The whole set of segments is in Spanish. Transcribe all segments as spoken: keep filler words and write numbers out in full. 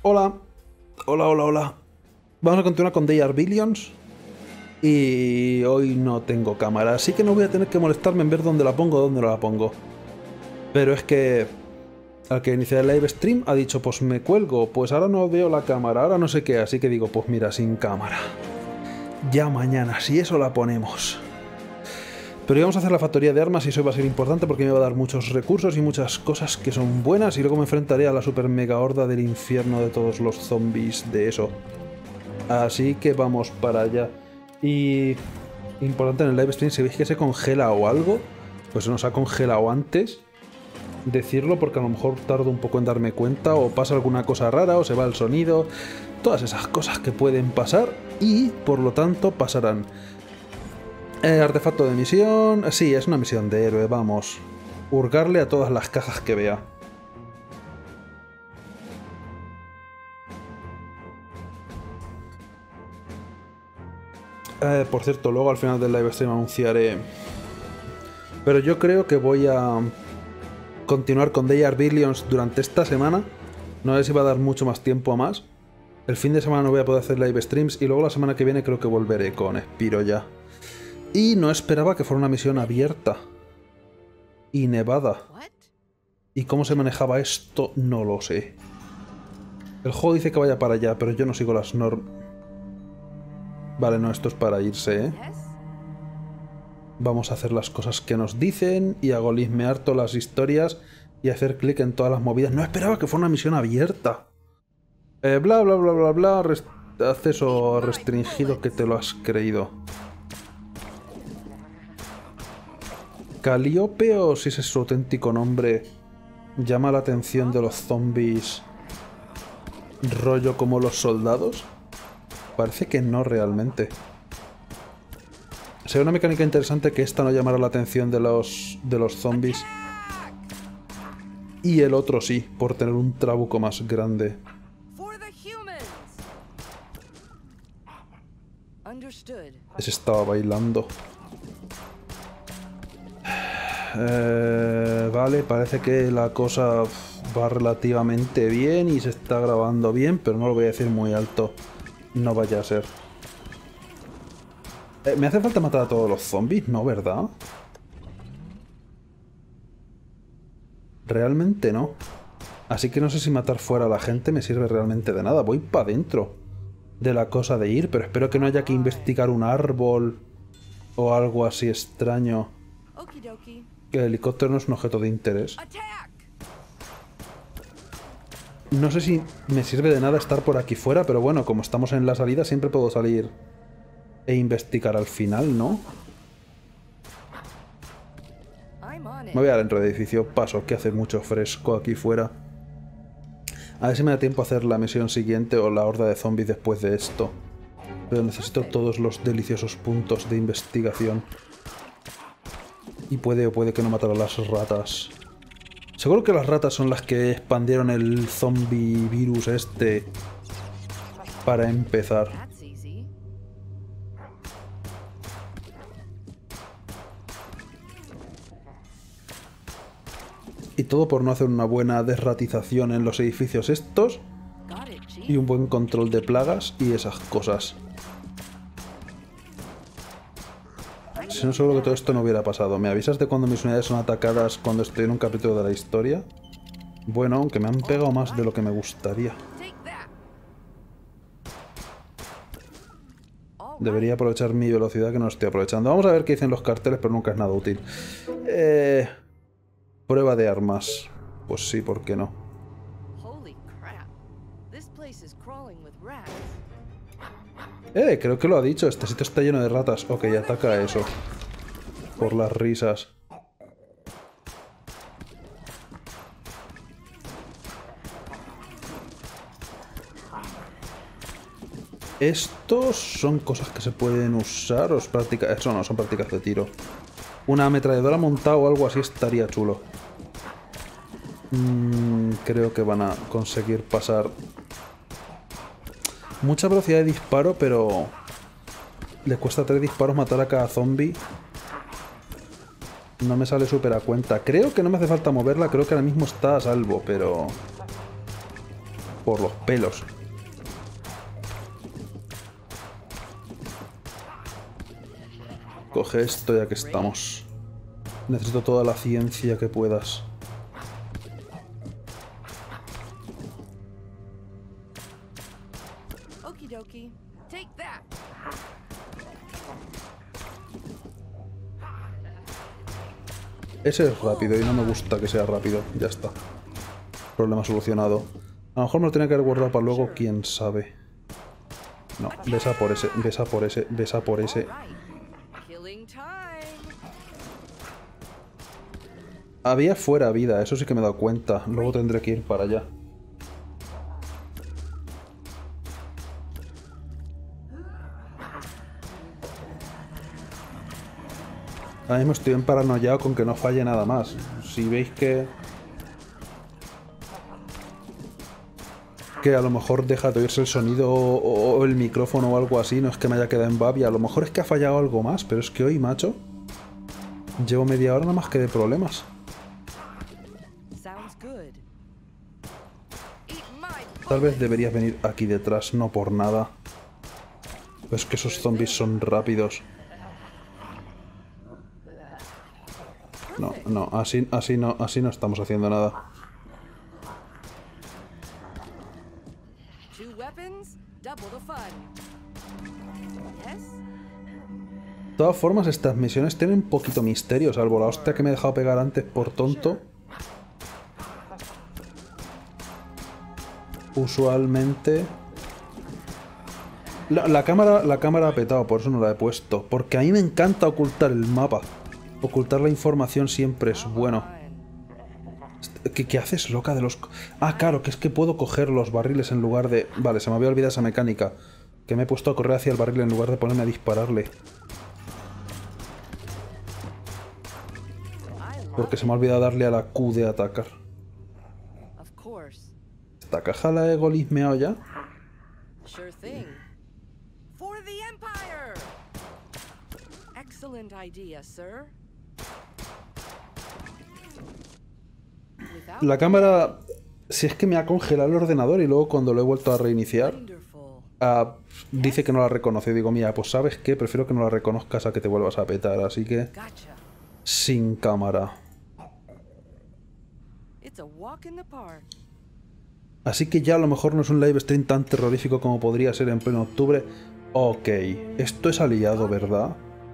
Hola, hola, hola, hola. Vamos a continuar con They Are Billions. Y hoy no tengo cámara, así que no voy a tener que molestarme en ver dónde la pongo o dónde no la pongo. Pero es que al que inicia el live stream ha dicho, pues me cuelgo, pues ahora no veo la cámara, ahora no sé qué, así que digo, pues mira, sin cámara. Ya mañana, si eso la ponemos. Pero íbamos a hacer la factoría de armas y eso va a ser importante porque me va a dar muchos recursos y muchas cosas que son buenas y luego me enfrentaré a la super mega horda del infierno de todos los zombies de eso. Así que vamos para allá. Y importante en el live stream, si veis que se congela o algo, pues se nos ha congelado antes, decirlo porque a lo mejor tardo un poco en darme cuenta o pasa alguna cosa rara o se va el sonido, todas esas cosas que pueden pasar y por lo tanto pasarán. Eh, artefacto de misión, sí, es una misión de héroe, vamos, hurgarle a todas las cajas que vea. Eh, por cierto, luego al final del live stream anunciaré. Pero yo creo que voy a continuar con They Are Billions durante esta semana. No sé si va a dar mucho más tiempo a más. El fin de semana no voy a poder hacer live streams y luego la semana que viene creo que volveré con Spiro ya. Y no esperaba que fuera una misión abierta. Y nevada. ¿Y cómo se manejaba esto? No lo sé. El juego dice que vaya para allá, pero yo no sigo las normas. Vale, no, esto es para irse, ¿eh? Vamos a hacer las cosas que nos dicen y a golismear todas las historias y hacer clic en todas las movidas. No esperaba que fuera una misión abierta. Eh, bla, bla, bla, bla, bla. Rest acceso restringido, que te lo has creído. Calíope, o si ese es su auténtico nombre, llama la atención de los zombies rollo como los soldados. Parece que no realmente. Sería una mecánica interesante que esta no llamara la atención de los, de los zombies. Y el otro sí, por tener un trabuco más grande. Ese estaba bailando. Eh, vale, parece que la cosa va relativamente bien y se está grabando bien, pero no lo voy a decir muy alto. No vaya a ser. Eh, ¿Me hace falta matar a todos los zombies? No, ¿verdad? Realmente no. Así que no sé si matar fuera a la gente me sirve realmente de nada. Voy para adentro de la cosa de ir, pero espero que no haya que investigar un árbol o algo así extraño. Que el helicóptero no es un objeto de interés. No sé si me sirve de nada estar por aquí fuera, pero bueno, como estamos en la salida siempre puedo salir e investigar al final, ¿no? Me voy adentro del edificio, paso, que hace mucho fresco aquí fuera. A ver si me da tiempo a hacer la misión siguiente o la horda de zombies después de esto. Pero necesito todos los deliciosos puntos de investigación. Y puede o puede que no matar a las ratas. Seguro que las ratas son las que expandieron el zombie virus este para empezar. Y todo por no hacer una buena desratización en los edificios estos. Y un buen control de plagas y esas cosas. Si no, seguro que todo esto no hubiera pasado. ¿Me avisas de cuando mis unidades son atacadas cuando estoy en un capítulo de la historia? Bueno, aunque me han pegado más de lo que me gustaría. Debería aprovechar mi velocidad que no estoy aprovechando. Vamos a ver qué dicen los carteles, pero nunca es nada útil. Eh, prueba de armas. Pues sí, ¿por qué no? Eh, creo que lo ha dicho. Este sitio está lleno de ratas. Ok, ataca a eso. Por las risas. Estos son cosas que se pueden usar o es práctica... Eso no, son prácticas de tiro. Una ametralladora montada o algo así estaría chulo. Mm, creo que van a conseguir pasar... Mucha velocidad de disparo, pero... Le cuesta tres disparos matar a cada zombie. No me sale súper a cuenta. Creo que no me hace falta moverla, creo que ahora mismo está a salvo, pero... Por los pelos. Coge esto ya que estamos. Necesito toda la ciencia que puedas. Okidoki. Take that. Ese es rápido y no me gusta que sea rápido. Ya está. Problema solucionado. A lo mejor me lo tenía que haber guardado para luego, quién sabe. No, besa por ese, besa por ese, besa por ese. Killing time. Había fuera vida, eso sí que me he dado cuenta. Luego tendré que ir para allá. Ahora mismo estoy emparanoiado con que no falle nada más. Si veis que... que a lo mejor deja de oírse el sonido o, o el micrófono o algo así, no es que me haya quedado en babia. A lo mejor es que ha fallado algo más, pero es que hoy, macho, llevo media hora nada más que de problemas. Tal vez deberías venir aquí detrás, no por nada. Pues que esos zombies son rápidos. No, no, así, así no, así no estamos haciendo nada. De todas formas, estas misiones tienen un poquito misterio, salvo la hostia que me he dejado pegar antes por tonto. Usualmente... La, la cámara la cámara ha petado, por eso no la he puesto. Porque a mí me encanta ocultar el mapa. Ocultar la información siempre es bueno. ¿Qué, qué haces, loca de los...? Ah, claro, que es que puedo coger los barriles en lugar de... Vale, se me había olvidado esa mecánica. Que me he puesto a correr hacia el barril en lugar de ponerme a dispararle. Porque se me ha olvidado darle a la Q de atacar. ¿Esta caja la he golismeado ya? La cámara... Si es que me ha congelado el ordenador y luego cuando lo he vuelto a reiniciar... Uh, dice que no la reconoce. Digo, mira, pues ¿sabes qué? Prefiero que no la reconozcas a que te vuelvas a petar. Así que... Sin cámara. Así que ya a lo mejor no es un live stream tan terrorífico como podría ser en pleno octubre. Ok. Esto es aliado, ¿verdad?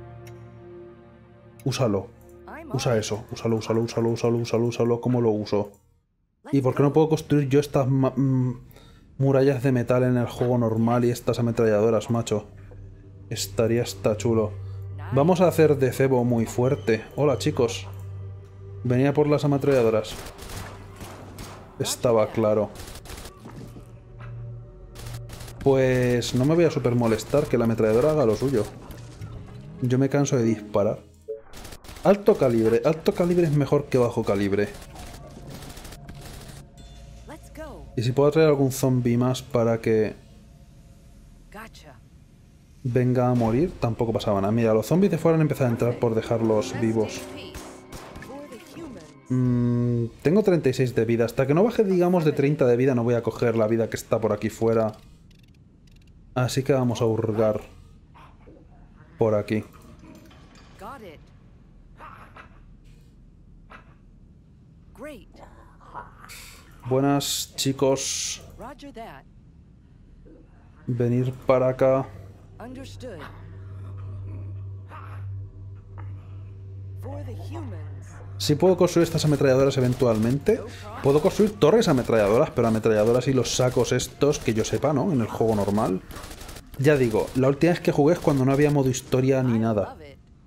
Úsalo. Usa eso. Úsalo, úsalo, úsalo, úsalo, úsalo, úsalo. ¿Cómo lo uso? ¿Y por qué no puedo construir yo estas murallas de metal en el juego normal y estas ametralladoras, macho? Estaría hasta chulo. Vamos a hacer de cebo muy fuerte. Hola, chicos. Venía por las ametralladoras. Estaba claro. Pues no me voy a super molestar que la ametralladora haga lo suyo. Yo me canso de disparar. Alto calibre. Alto calibre es mejor que bajo calibre. Y si puedo traer algún zombie más para que venga a morir, tampoco pasaba nada. Mira, los zombies de fuera han empezado a entrar por dejarlos vivos. Mm, tengo treinta y seis de vida. Hasta que no baje, digamos, de treinta de vida, no voy a coger la vida que está por aquí fuera. Así que vamos a hurgar por aquí. Buenas, chicos. Venir para acá. Si puedo construir estas ametralladoras eventualmente, puedo construir torres ametralladoras, pero ametralladoras y los sacos estos, que yo sepa, ¿no? En el juego normal. Ya digo, la última vez que jugué es cuando no había modo historia ni nada.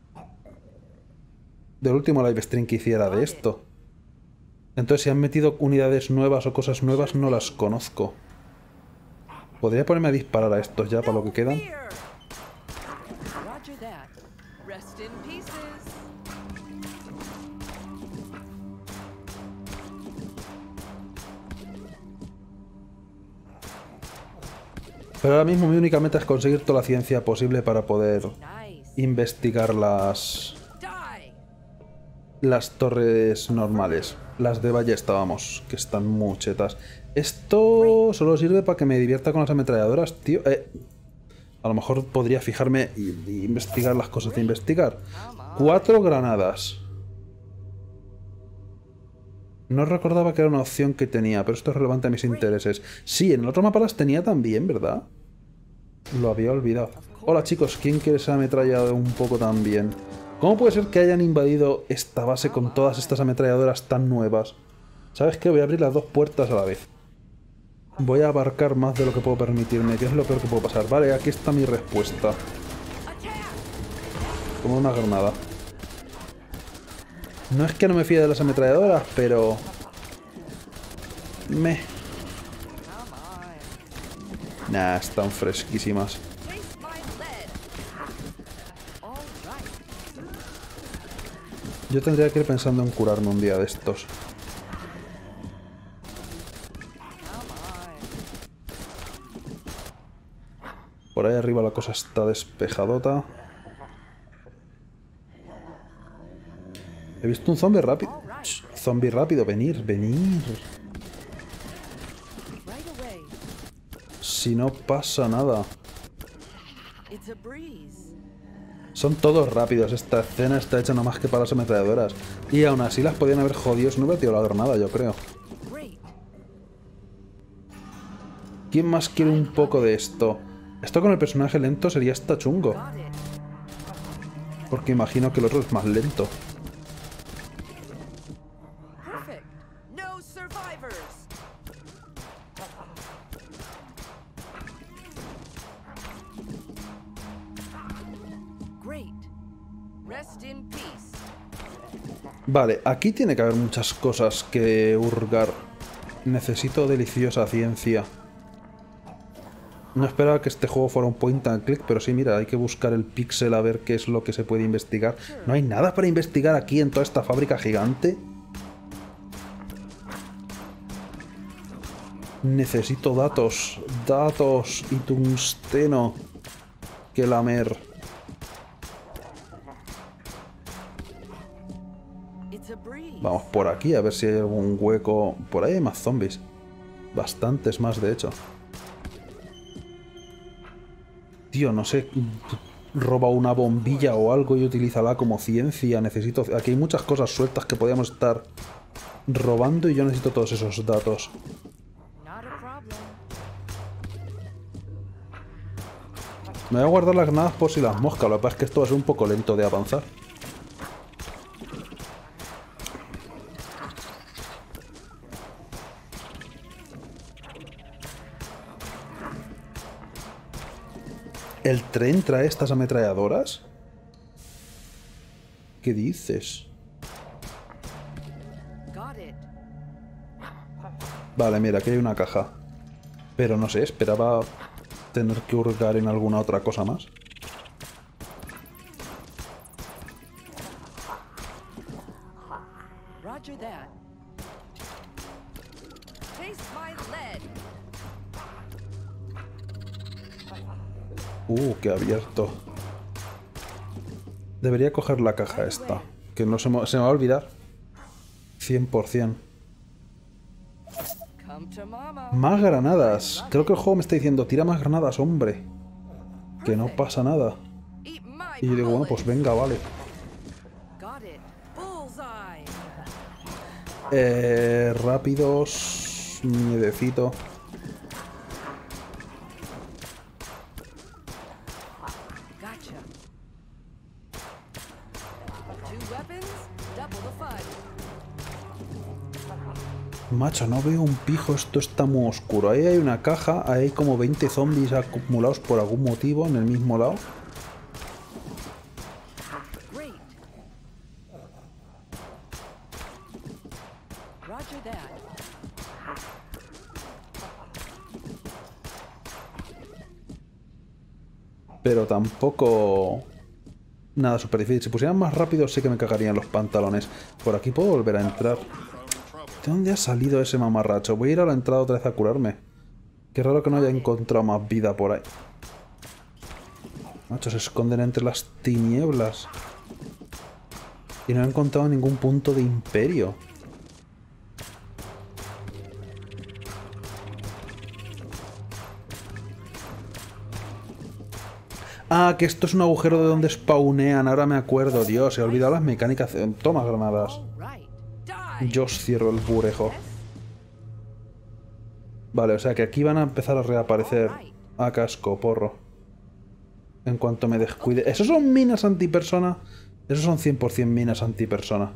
Del último live stream que hiciera de esto. Entonces, si han metido unidades nuevas o cosas nuevas, no las conozco. Podría ponerme a disparar a estos ya para lo que quedan. Pero ahora mismo mi única meta es conseguir toda la ciencia posible para poder investigar las... las torres normales. Las de ballesta, vamos, que están muy chetas. Esto solo sirve para que me divierta con las ametralladoras, tío. Eh, a lo mejor podría fijarme y, y investigar las cosas de investigar. Cuatro granadas. No recordaba que era una opción que tenía, pero esto es relevante a mis intereses. Sí, en el otro mapa las tenía también, ¿verdad? Lo había olvidado. Hola chicos, ¿quién quiere ser ametrallado un poco también? ¿Cómo puede ser que hayan invadido esta base con todas estas ametralladoras tan nuevas? ¿Sabes qué? Voy a abrir las dos puertas a la vez. Voy a abarcar más de lo que puedo permitirme, que es lo peor que puedo pasar. Vale, aquí está mi respuesta. Como una granada. No es que no me fíe de las ametralladoras, pero... Me... Nah, están fresquísimas. Yo tendría que ir pensando en curarme un día de estos. Por ahí arriba la cosa está despejadota. He visto un zombie rápido. Shh, zombie rápido, venir, venir. Si no pasa nada. Son todos rápidos. Esta escena está hecha nomás que para las ametralladoras. Y aún así las podían haber jodido si no hubiera tirado la granada, yo creo. ¿Quién más quiere un poco de esto? Esto con el personaje lento sería hasta chungo. Porque imagino que el otro es más lento. Vale, aquí tiene que haber muchas cosas que hurgar. Necesito deliciosa ciencia. No esperaba que este juego fuera un point and click, pero sí, mira, hay que buscar el píxel a ver qué es lo que se puede investigar. ¿No hay nada para investigar aquí en toda esta fábrica gigante? Necesito datos, datos y tungsteno que lamer. Vamos por aquí a ver si hay algún hueco. Por ahí hay más zombies. Bastantes más, de hecho. Tío, no sé. Roba una bombilla o algo y utilízala como ciencia. Necesito... Aquí hay muchas cosas sueltas que podríamos estar robando y yo necesito todos esos datos. Me voy a guardar las granadas por si las moscas. Lo que pasa es que esto va a ser un poco lento de avanzar. ¿El tren trae estas ametralladoras? ¿Qué dices? Vale, mira, aquí hay una caja. Pero no sé, esperaba tener que hurgar en alguna otra cosa más. Uh, qué abierto. Debería coger la caja esta. Que no se me, se me va a olvidar. cien por cien. Más granadas. Creo que el juego me está diciendo, tira más granadas, hombre. Que no pasa nada. Y yo digo, bueno, pues venga, vale. Eh, rápidos. Miedecito. Macho, no veo un pijo, esto está muy oscuro. Ahí hay una caja, ahí hay como veinte zombies acumulados por algún motivo en el mismo lado. Pero tampoco... Nada súper difícil. Si pusieran más rápido sí que me cagarían los pantalones. Por aquí puedo volver a entrar. ¿De dónde ha salido ese mamarracho? Voy a ir a la entrada otra vez a curarme. Qué raro que no haya encontrado más vida por ahí. Macho, se esconden entre las tinieblas. Y no he encontrado ningún punto de imperio. Ah, que esto es un agujero de donde spawnean. Ahora me acuerdo, Dios. He olvidado las mecánicas. Toma granadas. All right. Die. Yo os cierro el burejo. Vale, o sea que aquí van a empezar a reaparecer a casco, porro. En cuanto me descuide. ¿Esos son minas antipersona? Esos son cien por cien minas antipersona.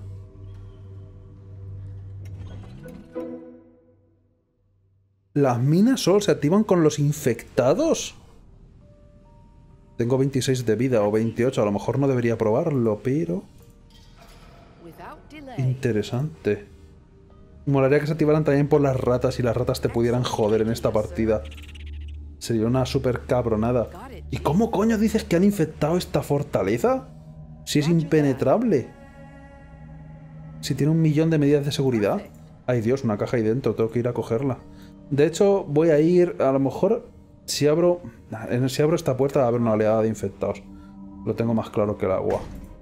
¿Las minas solo se activan con los infectados? Tengo veintiséis de vida o veintiocho. A lo mejor no debería probarlo, pero... Without delay. Interesante. Molaría que se activaran también por las ratas y las ratas te pudieran joder en esta partida. Sería una super cabronada. ¿Y cómo coño dices que han infectado esta fortaleza? Si es impenetrable. Si tiene un millón de medidas de seguridad. Ay Dios, una caja ahí dentro, tengo que ir a cogerla. De hecho, voy a ir, a lo mejor, si abro... Si abro esta puerta va a haber una oleada de infectados. Lo tengo más claro que el agua.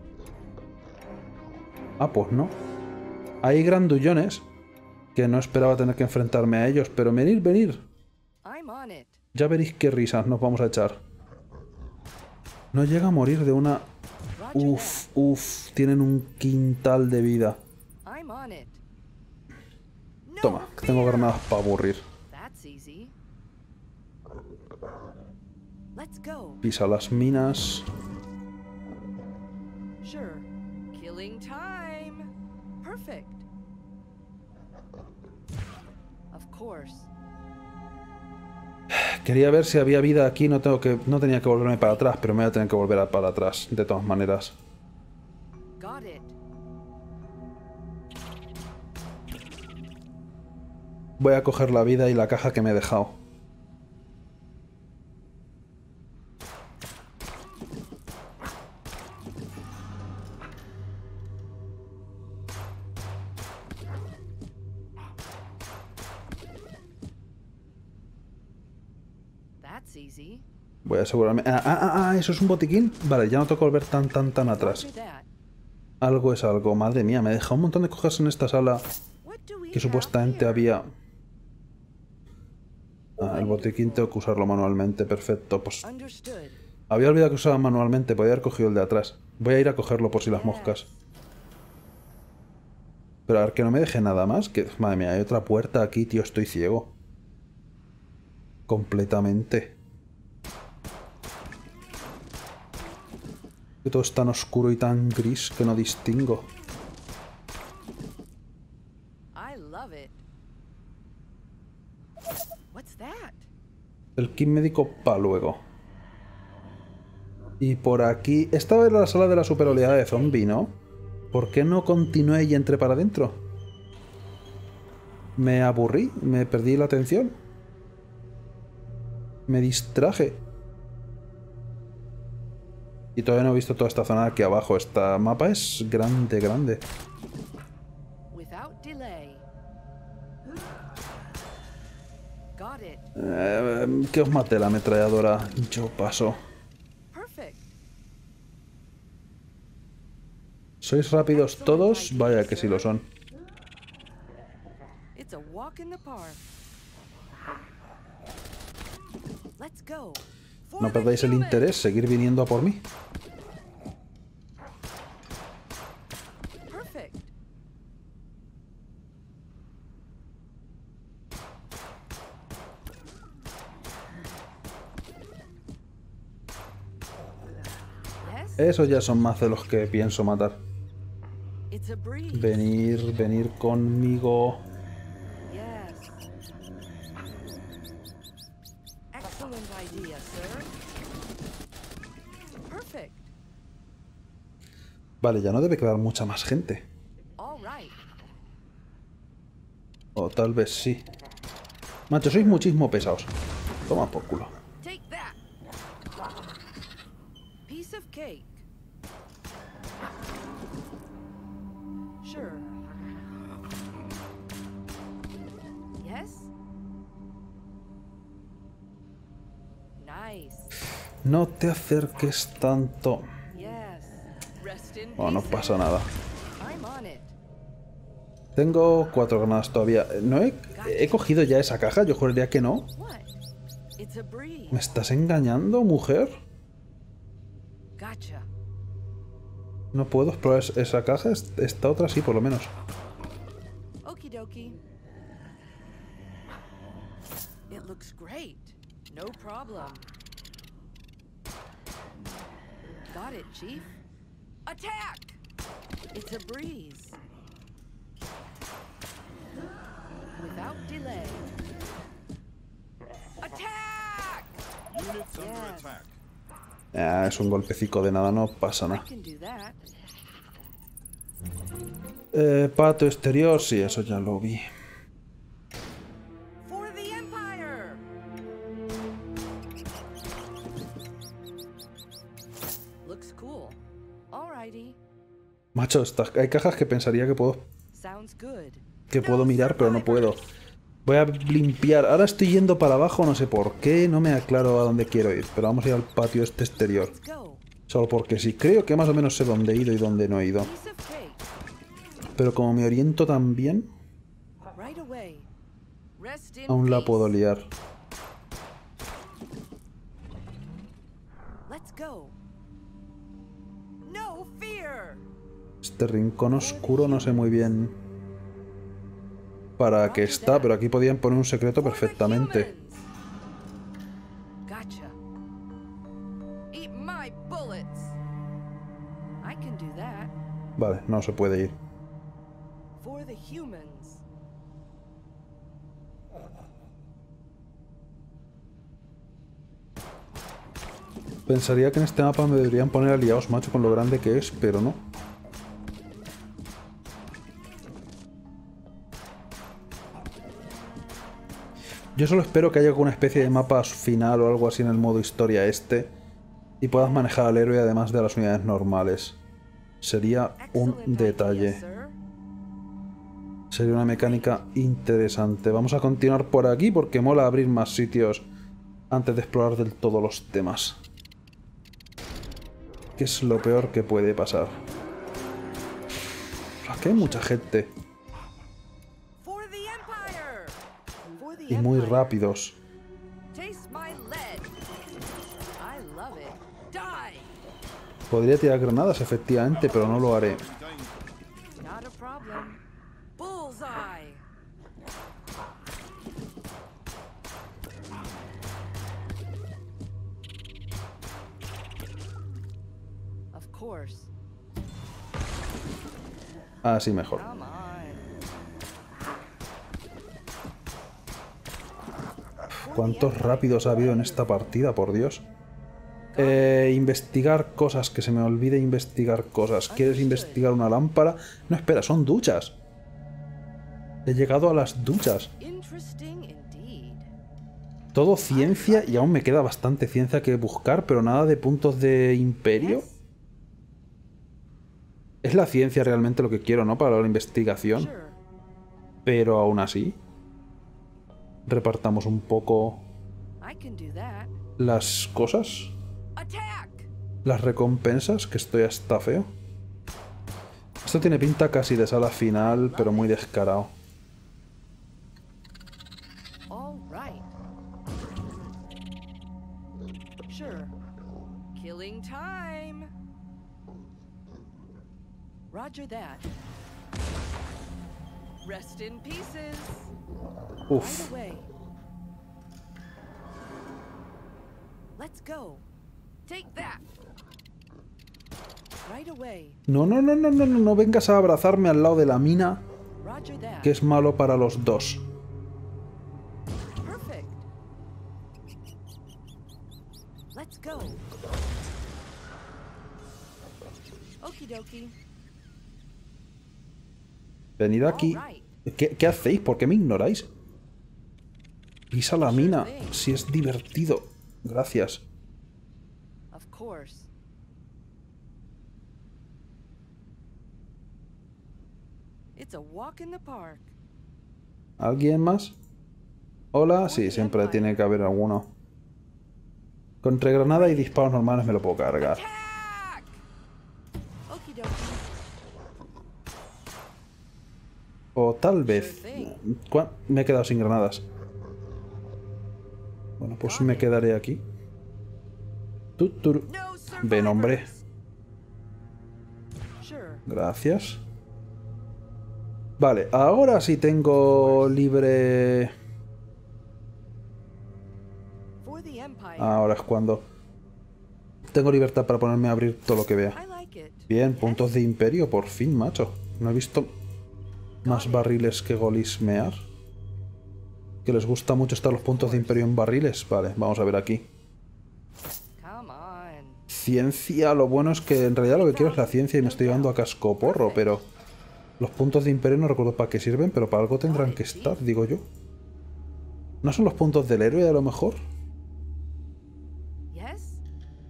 Ah, pues no. Hay grandullones que no esperaba tener que enfrentarme a ellos, pero venir, venir. I'm on it. Ya veréis qué risas nos vamos a echar. No llega a morir de una... Uf, uf, tienen un quintal de vida. I'm on it. No Toma, que tengo fear. granadas para aburrir. That's easy. Let's go. Pisa las minas. Sure. Killing time. Perfect. Of course. Quería ver si había vida aquí, no tengo que, no tenía que volverme para atrás, pero me voy a tener que volver a- para atrás, de todas maneras. Got it. Voy a coger la vida y la caja que me he dejado. That's easy. Voy a asegurarme... Ah, ah, ah, ah, ¿eso es un botiquín? Vale, ya no tengo que volver tan, tan, tan atrás. Roger that. Algo es algo. Madre mía, me he dejado un montón de cosas en esta sala What do we que have supuestamente here? había... Ah, el botiquín tengo que usarlo manualmente, perfecto. Pues Understood. había olvidado que usaba manualmente, podía haber cogido el de atrás. Voy a ir a cogerlo por si las moscas. Pero a ver, que no me deje nada más. Que, madre mía, hay otra puerta aquí, tío, estoy ciego. Completamente. Que todo es tan oscuro y tan gris que no distingo. I love it. What's that? El kit médico pa' luego. Y por aquí... Esta era la sala de la super oleada de zombie, ¿no? ¿Por qué no continué y entré para adentro? Me aburrí, me perdí la atención. Me distraje. Y todavía no he visto toda esta zona aquí abajo. Esta mapa es grande, grande. Without delay. Got it. Eh, que os mate la ametralladora. Yo paso. Perfect. ¿Sois rápidos todos? Vaya que sí lo son. It's a walk in the park. Let's go. For No the perdáis el human. interés, seguir viniendo a por mí. Perfect. Yes. Esos ya son más de los que pienso matar. It's a breeze. Venir, venir conmigo. Yes. Excellent idea, sir. Perfect. Vale, ya no debe quedar mucha más gente. All right. O tal vez sí. Macho, sois muchísimo pesados. Toma por culo. Take that. Piece of cake. Sure. Yes. Nice. No te acerques tanto. Yes. Rest in Oh, no peace. pasa nada. I'm on it. Tengo cuatro granadas todavía. ¿No he, he cogido ya esa caja? Yo juraría que no. What? It's a breeze. ¿Me estás engañando, mujer? Gotcha. No puedo explorar es- esa caja. Es- Esta otra sí, por lo menos. Okie dokie. It looks great. No problem. Got it, Chief. Attack! It's a breeze. Without delay. Attack! Units under Yes. attack. Ah, es un golpecico de nada, no pasa I nada. can do that. Eh, pato exterior, sí, eso ya lo vi. For the Empire! Looks cool. Alrighty. Macho, estas- hay cajas que pensaría que puedo, Sounds good. que puedo mirar, pero no puedo. Voy a limpiar. Ahora estoy yendo para abajo, no sé por qué, no me aclaro a dónde quiero ir. Pero vamos a ir al patio este exterior. Let's go. Solo porque sí, creo que más o menos sé dónde he ido y dónde no he ido. Piece of cake. Pero como me oriento tan bien, Right away. Rest in aún la peace. puedo liar. Let's go. No fear. Este rincón oscuro no sé muy bien para qué está, pero aquí podían poner un secreto For the perfectamente. humans. Gotcha. Eat my bullets. I can do that. Vale, no se puede ir. For the humans. Pensaría que en este mapa me deberían poner aliados, macho, con lo grande que es, pero no. Yo solo espero que haya alguna especie de mapa final o algo así en el modo historia este y puedas manejar al héroe además de las unidades normales. Sería un Excellent detalle. idea, sir. Sería una mecánica interesante. Vamos a continuar por aquí porque mola abrir más sitios antes de explorar del todo los temas. ¿Qué es lo peor que puede pasar? Aquí hay mucha gente For the Empire. For the y muy Empire. rápidos. Taste my lead. I love it. Die. Podría tirar granadas, efectivamente, pero no lo haré. Not a problem. Bullseye. Of course. Así mejor. Come on. ¿Cuántos rápidos ha habido en esta partida, por Dios? Eh, investigar cosas, que se me olvide investigar cosas. ¿Quieres investigar una lámpara? No, espera, son duchas. He llegado a las duchas. Interesting indeed. Todo ciencia y aún me queda bastante ciencia que buscar, pero nada de puntos de imperio. Yes? Es la ciencia realmente lo que quiero, ¿no? Para la investigación. Sure. Pero aún así, repartamos un poco I can do that. las cosas, Attack. las recompensas, que estoy hasta feo. Esto tiene pinta casi de sala final, pero muy descarado. All right. Sure. Killing time. Roger that. Rest in pieces. Uf. Right away. Let's go. Take that. Right away. No, no, no, no, no, no, no vengas a abrazarme al lado de la mina, Roger that. que es malo para los dos. Perfect. Let's go. Okie dokie. Venid aquí. All right. ¿Qué, qué hacéis? ¿Por qué me ignoráis? Pisa la mina, si es divertido. Gracias. Of course. It's a walk in the park. ¿Alguien más? Hola, sí, siempre tiene que haber alguno. Contra granada y disparos normales me lo puedo cargar. Attack! Okie dokie. O tal vez... ¿Cuá- Me he quedado sin granadas. Bueno, pues me quedaré aquí. Tuturu. No, sir. Ven, hombre. Sure. Gracias. Vale, ahora sí tengo libre... For the Empire. Ahora es cuando... Tengo libertad para ponerme a abrir todo lo que vea. I like it. Bien, puntos de imperio, por fin, macho. No he visto más barriles que golismear. Que les gusta mucho estar los puntos de imperio en barriles. Vale, vamos a ver aquí. Come on. Ciencia, lo bueno es que en realidad lo que quiero es la ciencia y me estoy llevando a cascoporro, pero... Los puntos de imperio no recuerdo para qué sirven, pero para algo tendrán que estar, digo yo. ¿No son los puntos del héroe a lo mejor? Yes?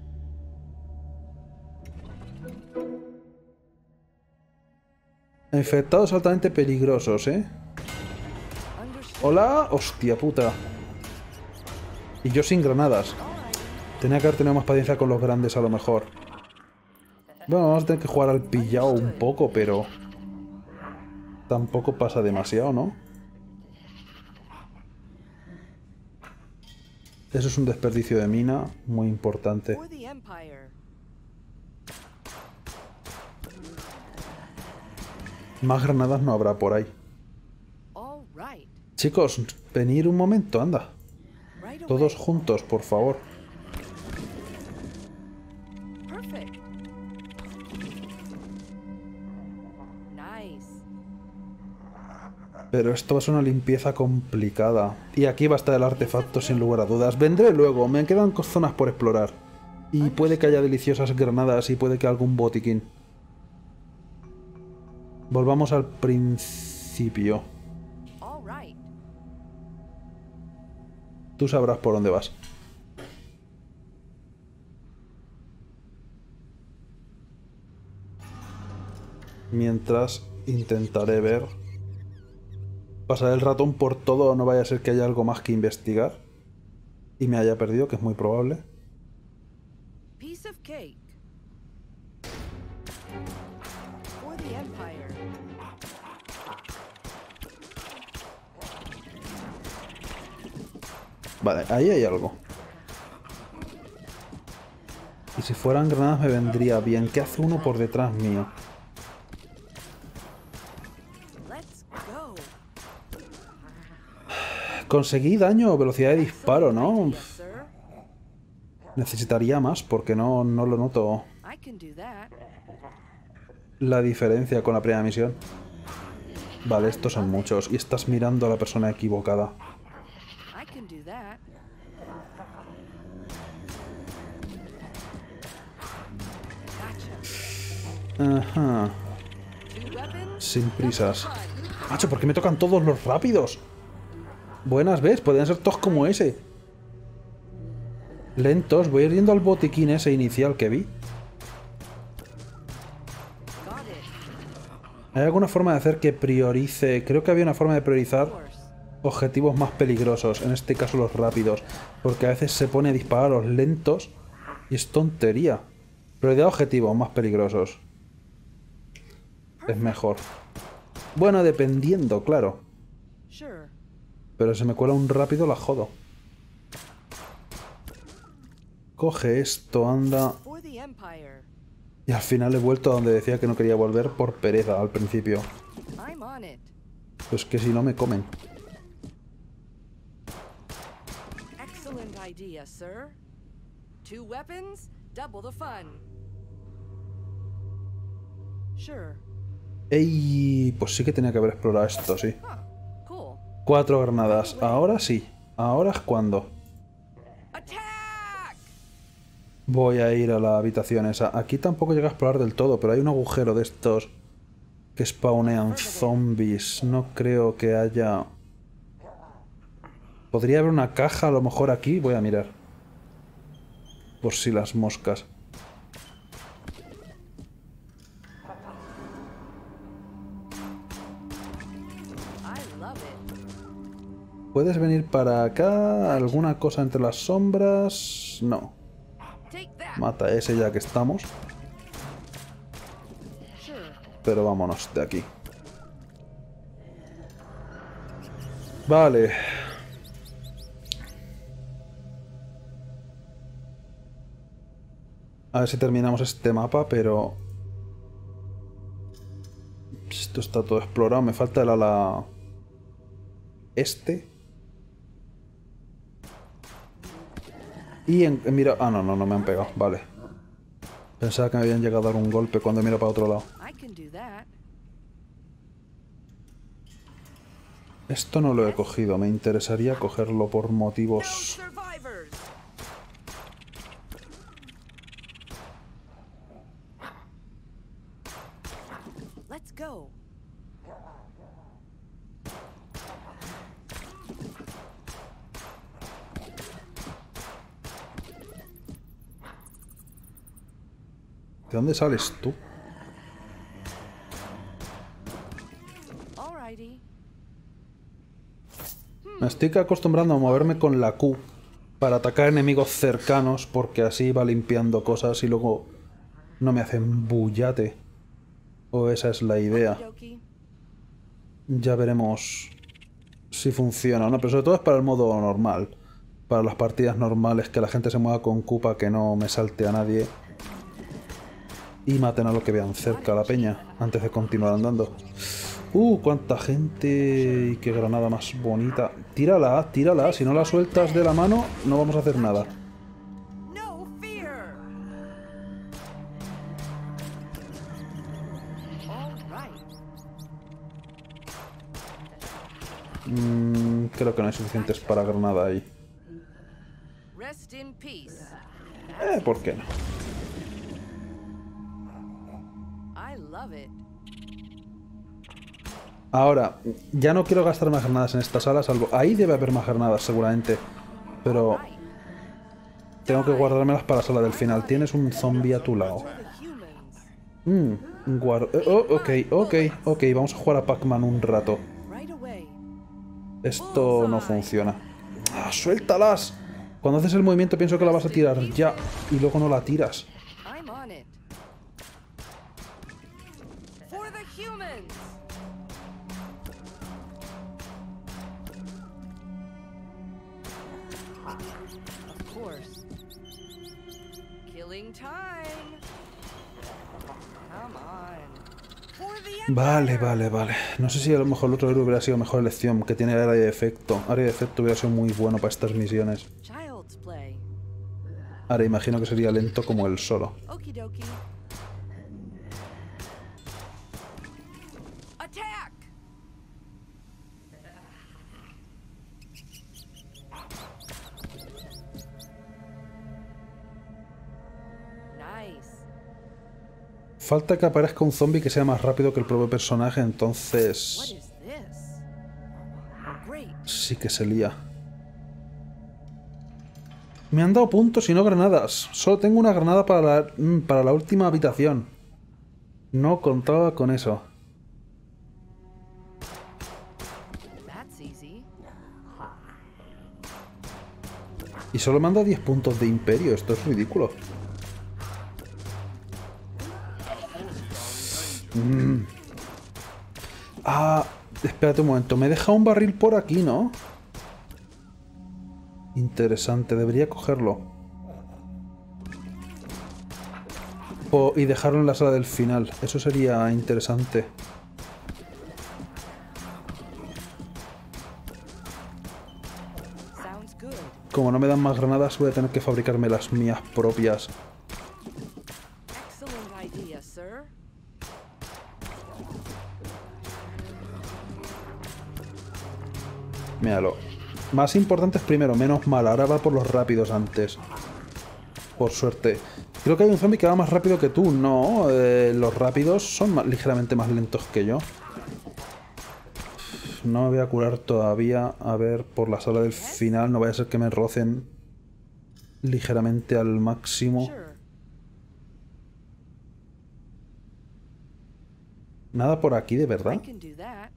Infectados altamente peligrosos, ¿eh? Understood. Hola, hostia puta. Y yo sin granadas. Tenía que haber tenido más paciencia con los grandes a lo mejor. Bueno, vamos a tener que jugar al pillao un poco, pero... Tampoco pasa demasiado, ¿no? Eso es un desperdicio de mina muy importante. For the Empire. Más granadas no habrá por ahí. All right. Chicos, venir un momento, anda. Right away. Todos juntos, por favor. Perfect. Nice. Pero esto es una limpieza complicada. Y aquí va a estar el artefacto sin lugar a dudas. Vendré luego, me quedan zonas por explorar. Y puede que haya deliciosas granadas y puede que algún botiquín. Volvamos al principio. All right. Tú sabrás por dónde vas. Mientras intentaré ver... Pasaré el ratón por todo, no vaya a ser que haya algo más que investigar. Y me haya perdido, que es muy probable. Piece of cake. For the Empire. Vale, ahí hay algo. Y si fueran granadas me vendría bien. ¿Qué hace uno por detrás mío? Let's go. Conseguí daño o velocidad de disparo, ¿no? Yes, sir. Necesitaría más porque no, no lo noto I can do that. la diferencia con la primera misión. Vale, estos son muchos. Y estás mirando a la persona equivocada. I can do that. Gotcha. Ajá. Two weapons. Sin prisas. Fun. Macho, ¿por qué me tocan todos los rápidos? Buenas, ¿ves? Podrían ser todos como ese. Lentos. Voy a ir yendo al botiquín ese inicial que vi. Got it. ¿Hay alguna forma de hacer que priorice? Creo que había una forma de Of priorizar course. objetivos más peligrosos. En este caso los rápidos. Porque a veces se pone a disparar a los lentos y es tontería. Prioridad a objetivos más peligrosos. Es mejor. Bueno, dependiendo, claro. Sure. Pero si me cuela un rápido, la jodo. Coge esto, anda. For the Empire. Y al final he vuelto a donde decía que no quería volver por pereza al principio. I'm on it. Pues que si no me comen. Excellent idea, sir. Two weapons, double the fun. Sure. ¡Ey! Pues sí que tenía que haber explorado esto, sí. Huh. Cool. Cuatro granadas. Ahora sí. Ahora es cuando. Attack! Voy a ir a la habitación esa. Aquí tampoco llega a explorar del todo, pero hay un agujero de estos que spawnean zombies. No creo que haya... Podría haber una caja a lo mejor aquí. Voy a mirar. Por si las moscas. I love it. ¿Puedes venir para acá? ¿Alguna cosa entre las sombras? No. Take that. Mata a ese ya que estamos. Sure. Pero vámonos de aquí. Vale. A ver si terminamos este mapa, pero... Esto está todo explorado. Me falta el ala... Este. Y en... mira... Ah, no, no, no me han pegado. Vale. Pensaba que me habían llegado a dar un golpe cuando miro para otro lado. I can do that. Esto no lo he cogido. Me interesaría cogerlo por No motivos... survivors. Let's go. ¿De dónde sales tú? Alrighty. Me estoy acostumbrando a moverme con la Q para atacar enemigos cercanos, porque así va limpiando cosas y luego no me hacen bullate. O esa es la idea. Okie Ya veremos si funciona o no, pero sobre todo es para el modo normal. Para las partidas normales, que la gente se mueva con Q para que no me salte a nadie. Y maten a lo que vean cerca la peña, antes de continuar andando. Uh, cuánta gente y qué granada más bonita. Tírala, tírala, si no la sueltas de la mano no vamos a hacer nada. No fear. All right. Mm, creo que no hay suficientes para granada ahí. Rest in peace. Eh, ¿por qué no? I love it. Ahora, ya no quiero gastar más granadas en esta sala, salvo... Ahí debe haber más granadas seguramente, pero Right. tengo que guardármelas para la sala del final. Tienes un zombie a tu lado. For the humans. Mm, guard... eh, oh, ok, ok, ok, vamos a jugar a Pac-Man un rato. Right away. Esto no funciona. ¡Ah, suéltalas! Cuando haces el movimiento pienso que la vas a tirar ya, y luego no la tiras. I'm on it. For the humans. Of course. Killing time. Come on. For the Vale, Empire. vale, vale. No sé si a lo mejor el otro héroe hubiera sido mejor elección, que tiene área de efecto. Área de efecto hubiera sido muy bueno para estas misiones. Child's play. Ahora imagino que sería lento como él solo. Okie dokie. Attack! Nice. Falta que aparezca un zombie que sea más rápido que el propio personaje, What entonces... is this? Great. sí que se lía. Me han dado puntos y no granadas. Solo tengo una granada para la, mm, para la última habitación. No contaba con eso. That's easy. Y solo me han dado diez puntos de imperio. Esto es ridículo. Mm. Ah, espérate un momento. Me deja un barril por aquí, ¿no? Interesante. Debería cogerlo. O, y dejarlo en la sala del final. Eso sería interesante. Sounds good. Como no me dan más granadas, voy a tener que fabricarme las mías propias. Excellent idea, sir. Míralo. Más importante es primero, menos mal. Ahora va por los rápidos antes. Por suerte. Creo que hay un zombie que va más rápido que tú. No, eh, los rápidos son más- ligeramente más lentos que yo. No me voy a curar todavía. A ver, por la sala del final. No vaya a ser que me rocen ligeramente al máximo. Sure. Nada por aquí, de I verdad. can do that.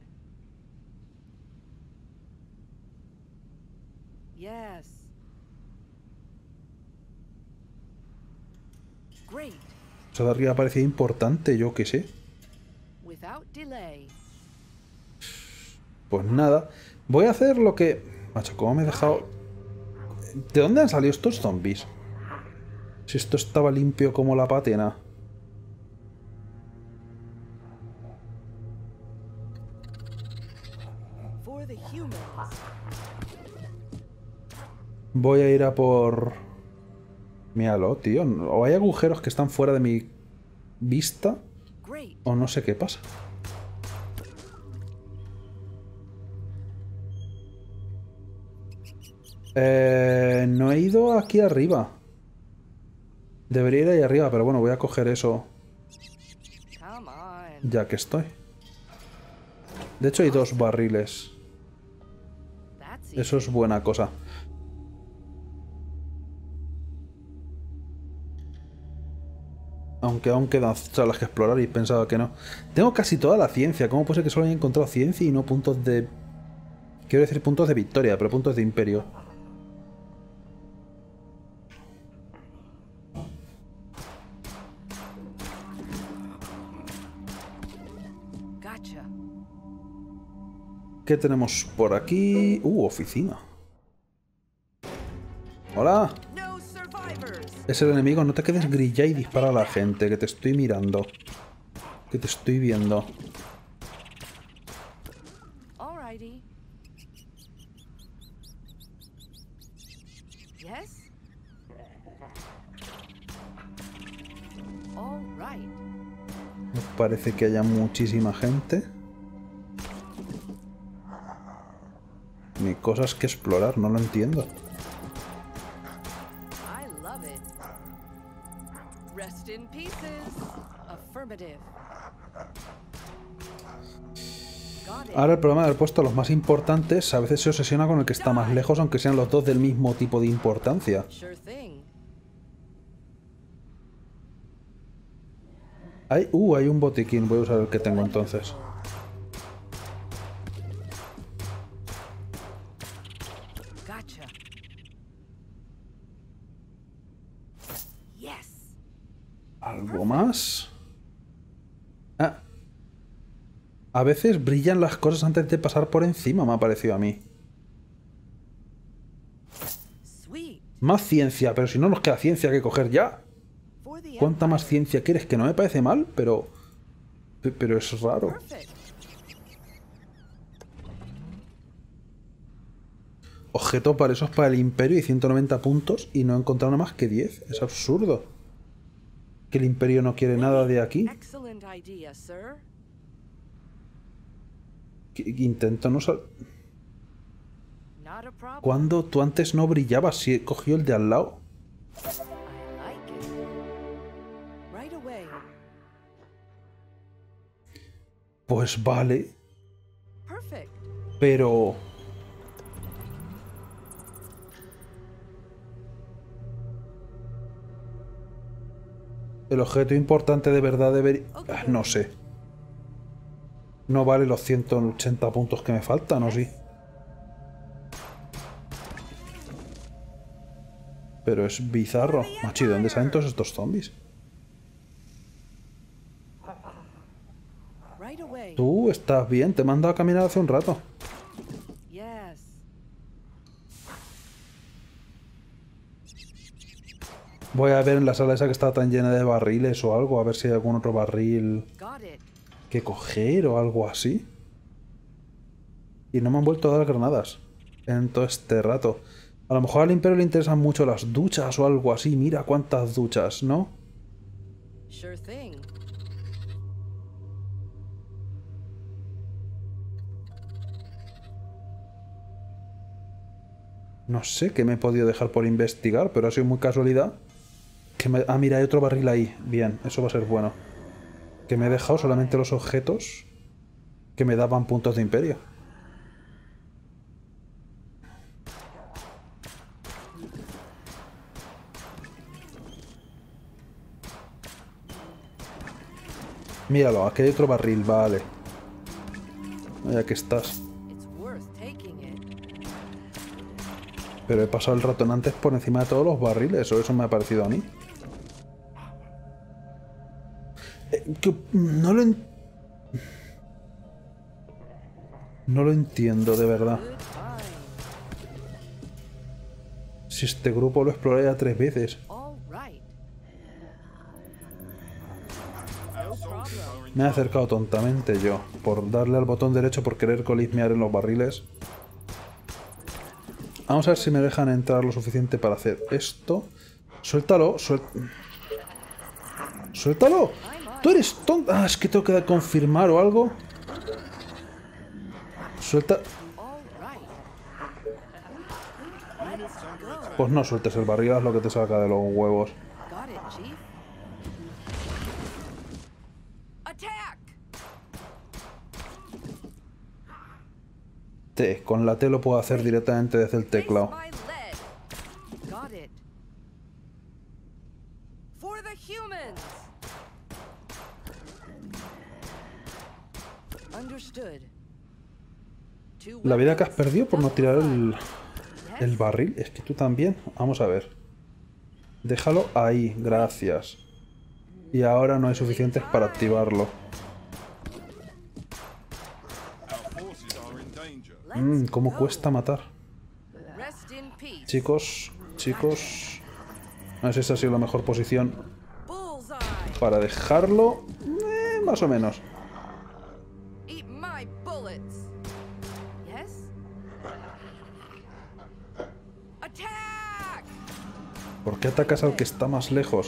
Yes. Great. Eso de arriba parecía importante, yo qué sé. Without delay. Pues nada. Voy a hacer lo que... Macho, ¿cómo me he dejado...? ¿De dónde han salido estos zombies? Si esto estaba limpio como la patena. For the humans. Voy a ir a por... Míralo, tío. O hay agujeros que están fuera de mi vista, Great. o no sé qué pasa. Eh, no he ido aquí arriba. Debería ir ahí arriba, pero bueno, voy a coger eso Come on. ya que estoy. De hecho hay dos barriles. That's Eso es easy. buena cosa. Aunque aún quedan salas que explorar y pensaba que no. Tengo casi toda la ciencia. ¿Cómo puede ser que solo haya encontrado ciencia y no puntos de... Quiero decir puntos de victoria, pero puntos de imperio? Gotcha. ¿Qué tenemos por aquí? Uh, oficina. Hola. No survivors. Es el enemigo. No te quedes grilla y dispara a la gente, que te estoy mirando. Que te estoy viendo. Alrighty. Yes? Alright. Me parece que haya muchísima gente. Ni cosas que explorar, no lo entiendo. I love it. Rest in pieces. Affirmative. Got it. Ahora el problema de haber puesto a los más importantes, a veces se obsesiona con el que está más lejos, aunque sean los dos del mismo tipo de importancia. Sure thing. Hay, uh, hay un botiquín, voy a usar el que tengo entonces. Gotcha. Yes. ¿Algo más? Ah. A veces brillan las cosas antes de pasar por encima, me ha parecido a mí. Sweet. Más ciencia, pero si no nos queda ciencia que coger ya. For the ¿Cuánta más Empire. ciencia quieres? Que no me parece mal, pero... pe- Pero es raro. Perfect. Objeto para eso es para el Imperio y ciento noventa puntos y no he encontrado nada más que diez. Es absurdo. Que el Imperio no quiere nada de aquí. Excellent idea, sir. Que- que Intento no sal... Not a problem. ¿Cuándo? Tú antes no brillabas si he cogido el de al lado. I like it. Right away. Pues vale, Perfect. pero... El objeto importante de verdad debería... Ah, no sé. No vale los ciento ochenta puntos que me faltan, ¿o sí? Pero es bizarro. Macho, ¿y dónde salen todos estos zombies? Right away. Tú estás bien, te he mandado a caminar hace un rato. Yes. Voy a ver en la sala esa que está tan llena de barriles o algo, a ver si hay algún otro barril Got it. que coger o algo así. Y no me han vuelto a dar granadas en todo este rato. A lo mejor al Imperio le interesan mucho las duchas o algo así. Mira cuántas duchas, ¿no? Sure thing. No sé qué me he podido dejar por investigar, pero ha sido muy casualidad. Que me... Ah, mira, hay otro barril ahí. Bien, eso va a ser bueno. Que me he dejado solamente los objetos que me daban puntos de Imperio. Míralo, aquí hay otro barril, vale. Ya que estás. It's worth taking it. Pero he pasado el ratón antes por encima de todos los barriles, o eso me ha parecido a mí. Eh, que- no lo en- No lo entiendo, de verdad. Good find. Si este grupo lo exploré ya tres veces. All right. Me he acercado tontamente yo. Por darle al botón derecho por querer colismear en los barriles. Vamos a ver si me dejan entrar lo suficiente para hacer esto. Suéltalo, suel... ¡Suéltalo! ¡Tú eres tonto! Ah, es que tengo que confirmar o algo. Suelta... Pues no sueltes el barril, haz lo que te saca de los huevos. T, con la T lo puedo hacer directamente desde el teclado. La vida que has perdido por no tirar el, el barril. Es que tú también. Vamos a ver. Déjalo ahí, gracias. Y ahora no hay suficientes para activarlo. Mmm, cómo cuesta matar. Chicos, chicos. No sé si esa ha sido la mejor posición para dejarlo. Eh, más o menos. ¿Por qué atacas al que está más lejos?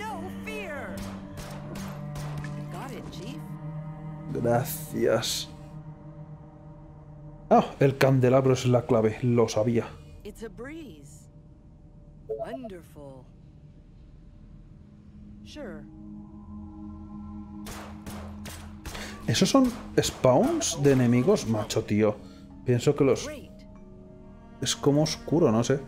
Gracias. Ah, el candelabro es la clave, lo sabía. ¿Esos son spawns de enemigos? Macho, tío. Pienso que los... Es como oscuro, no sé.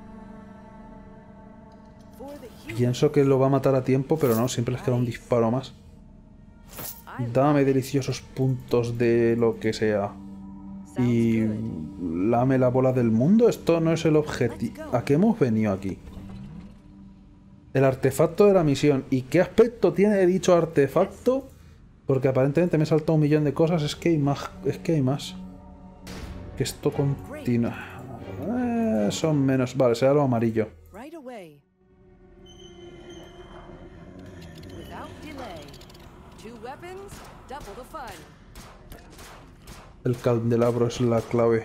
Pienso que lo va a matar a tiempo, pero no, siempre les queda un disparo más. Dame deliciosos puntos de lo que sea. Y... lame la bola del mundo. Esto no es el objetivo. ¿A qué hemos venido aquí? El artefacto de la misión. ¿Y qué aspecto tiene dicho artefacto? Porque aparentemente me he saltado un millón de cosas. Es que hay más. Es que hay más. Que esto continúa. Eh, son menos. Vale, será lo amarillo. El candelabro es la clave.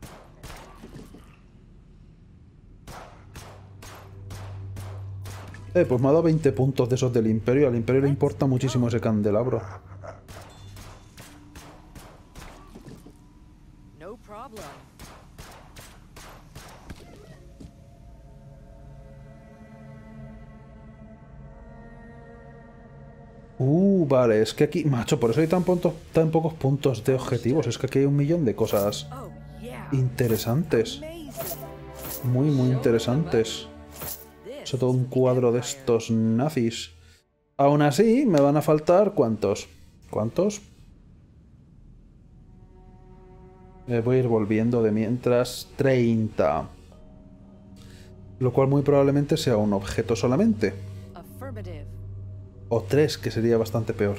Eh, pues me ha dado veinte puntos de esos del Imperio. Al Imperio le importa muchísimo ese candelabro. Uh, vale, es que aquí... Macho, por eso hay tan, punto, tan pocos puntos de objetivos. Es que aquí hay un millón de cosas interesantes. Muy, muy interesantes. Eso todo un cuadro de estos nazis. Aún así, me van a faltar... ¿Cuántos? ¿Cuántos? Eh, voy a ir volviendo de mientras... treinta. Lo cual muy probablemente sea un objeto solamente. O tres, que sería bastante peor.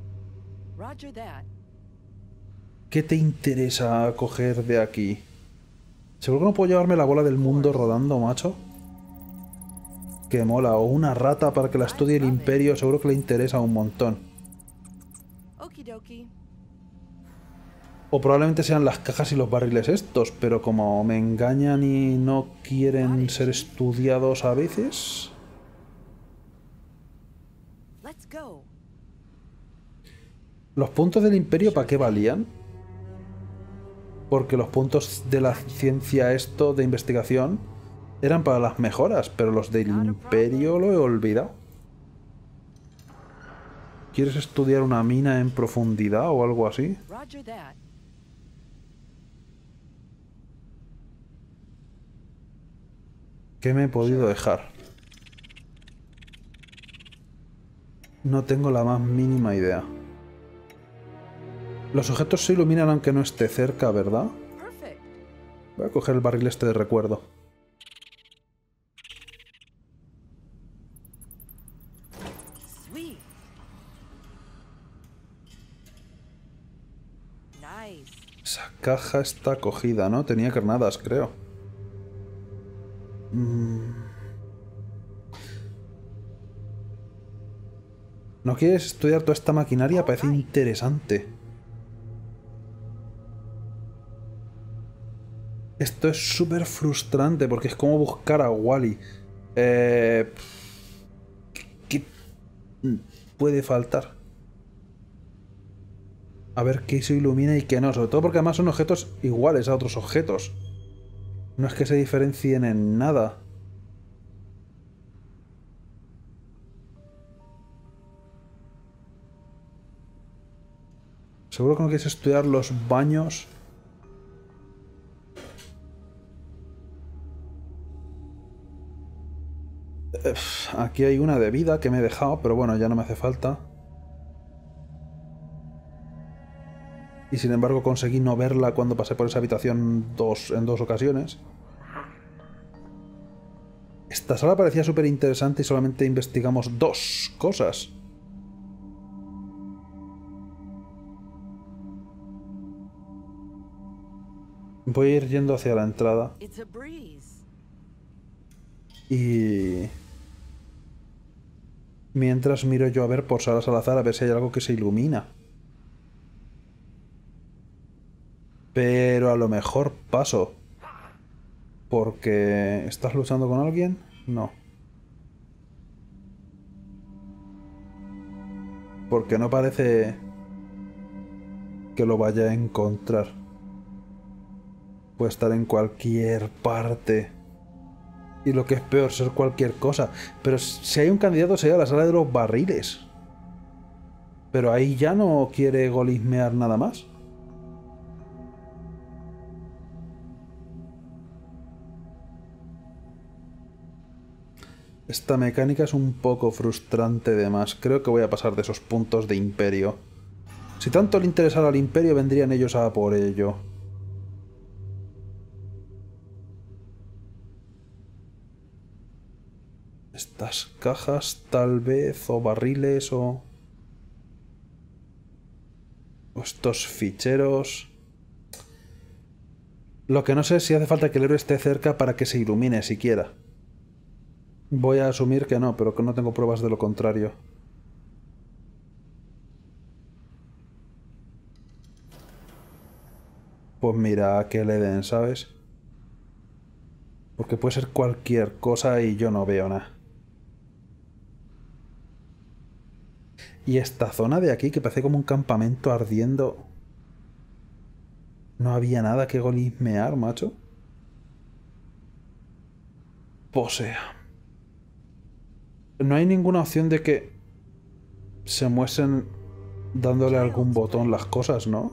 ¿Qué te interesa coger de aquí? ¿Seguro que no puedo llevarme la bola del mundo rodando, macho? Que mola. O una rata para que la estudie el Imperio. Seguro que le interesa un montón. O probablemente sean las cajas y los barriles estos. Pero como me engañan y no quieren ser estudiados a veces... ¿Los puntos del Imperio para qué valían? Porque los puntos de la ciencia esto de investigación eran para las mejoras, pero los del Imperio lo he olvidado. ¿Quieres estudiar una mina en profundidad o algo así? ¿Qué me he podido dejar? No tengo la más mínima idea. Los objetos se iluminan aunque no esté cerca, ¿verdad? Voy a coger el barril este de recuerdo. Esa caja está cogida, ¿no? Tenía granadas, creo. Mm. ¿No quieres estudiar toda esta maquinaria? Parece interesante. Esto es súper frustrante porque es como buscar a Wally. Eh, ¿Qué puede faltar? A ver qué se ilumina y qué no. Sobre todo porque además son objetos iguales a otros objetos. No es que se diferencien en nada. Seguro que no quieres estudiar los baños. Aquí hay una de vida que me he dejado, pero bueno, ya no me hace falta. Y sin embargo conseguí no verla cuando pasé por esa habitación dos, en dos ocasiones. Esta sala parecía súper interesante y solamente investigamos dos cosas. Voy a ir yendo hacia la entrada. Y... mientras miro yo a ver por salas al azar a ver si hay algo que se ilumina. Pero a lo mejor paso. Porque... ¿estás luchando con alguien? No. Porque no parece que lo vaya a encontrar. Puede estar en cualquier parte. Y lo que es peor, ser cualquier cosa. Pero si hay un candidato sería la sala de los barriles. Pero ahí ya no quiere golismear nada más. Esta mecánica es un poco frustrante de más. Creo que voy a pasar de esos puntos de imperio. Si tanto le interesara al imperio, vendrían ellos a por ello. Estas cajas, tal vez, o barriles, o... o estos ficheros... Lo que no sé es si hace falta que el héroe esté cerca para que se ilumine siquiera. Voy a asumir que no, pero que no tengo pruebas de lo contrario. Pues mira, a que le den, ¿sabes? Porque puede ser cualquier cosa y yo no veo nada. Y esta zona de aquí, que parece como un campamento ardiendo... No había nada que golismear, macho. Posea. No hay ninguna opción de que se muestren dándole algún botón las cosas, ¿no?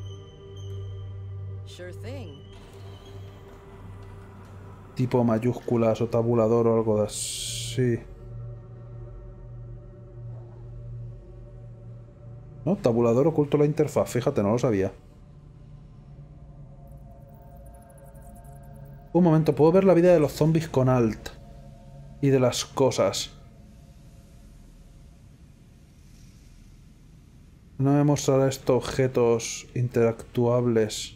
Tipo mayúsculas o tabulador o algo de así. ¿No? Tabulador oculto la interfaz. Fíjate, no lo sabía. Un momento, puedo ver la vida de los zombies con Alt. Y de las cosas. No me mostrará estos objetos interactuables.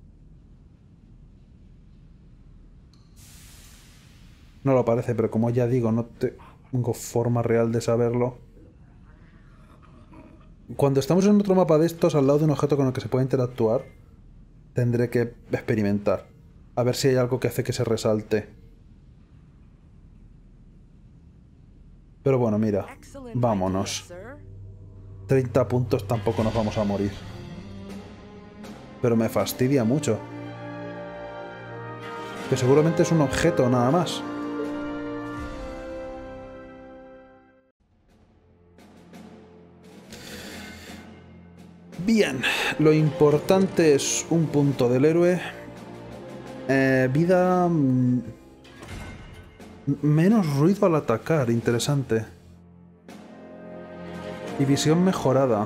No lo parece, pero como ya digo, no tengo forma real de saberlo. Cuando estamos en otro mapa de estos, al lado de un objeto con el que se puede interactuar, tendré que experimentar. A ver si hay algo que hace que se resalte. Pero bueno, mira, vámonos. treinta puntos tampoco nos vamos a morir. Pero me fastidia mucho. Que seguramente es un objeto nada más. Bien, lo importante es un punto del héroe. Eh, vida... Menos ruido al atacar, interesante. Y visión mejorada.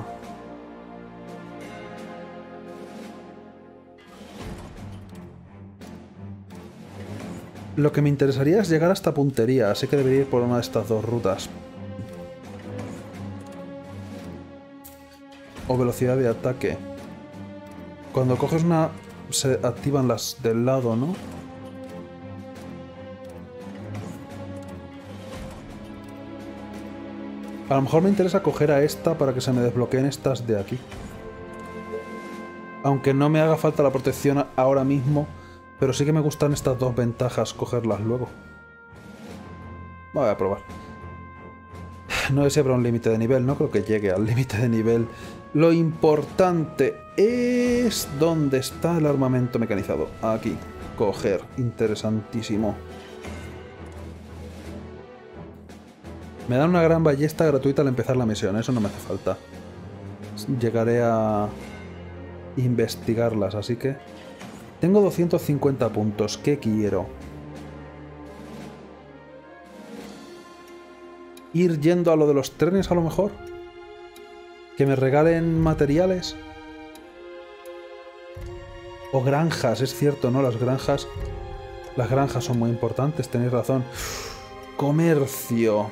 Lo que me interesaría es llegar hasta puntería, así que debería ir por una de estas dos rutas. O velocidad de ataque. Cuando coges una... se activan las del lado, ¿no? A lo mejor me interesa coger a esta para que se me desbloqueen estas de aquí. Aunque no me haga falta la protección ahora mismo, pero sí que me gustan estas dos ventajas cogerlas luego. Voy a probar. No sé si habrá un límite de nivel, no creo que llegue al límite de nivel. Lo importante es dónde está el armamento mecanizado. Aquí. Coger. Interesantísimo. Me dan una gran ballesta gratuita al empezar la misión. Eso no me hace falta. Llegaré a investigarlas, así que... Tengo doscientos cincuenta puntos. ¿Qué quiero? Ir yendo a lo de los trenes a lo mejor. Que me regalen materiales. O granjas, es cierto, ¿no? Las granjas... Las granjas son muy importantes, tenéis razón. Comercio.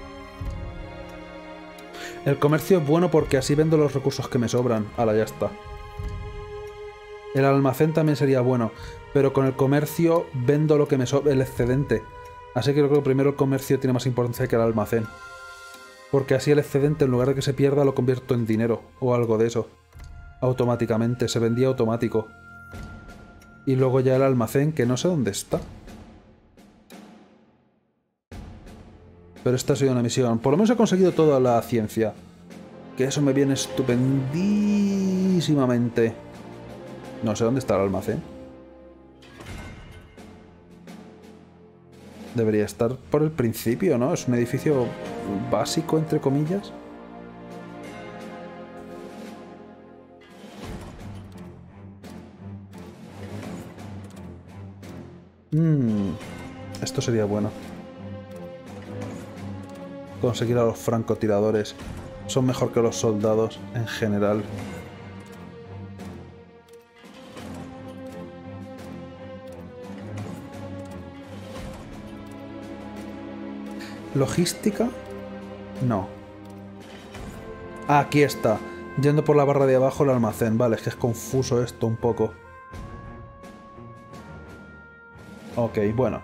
El comercio es bueno porque así vendo los recursos que me sobran. Ahora ya está. El almacén también sería bueno, pero con el comercio vendo lo que me sobra, el excedente. Así que creo que primero el comercio tiene más importancia que el almacén. Porque así el excedente, en lugar de que se pierda, lo convierto en dinero o algo de eso. Automáticamente, se vendía automático. Y luego ya el almacén, que no sé dónde está. Pero esta ha sido una misión. Por lo menos he conseguido toda la ciencia. Que eso me viene estupendísimamente. No sé dónde está el almacén. Debería estar por el principio, ¿no? Es un edificio básico, entre comillas. Mmm... Esto sería bueno. Conseguir a los francotiradores. Son mejor que los soldados en general. ¿Logística? No. Ah, aquí está. Yendo por la barra de abajo el almacén. Vale, es que es confuso esto un poco. Ok, bueno.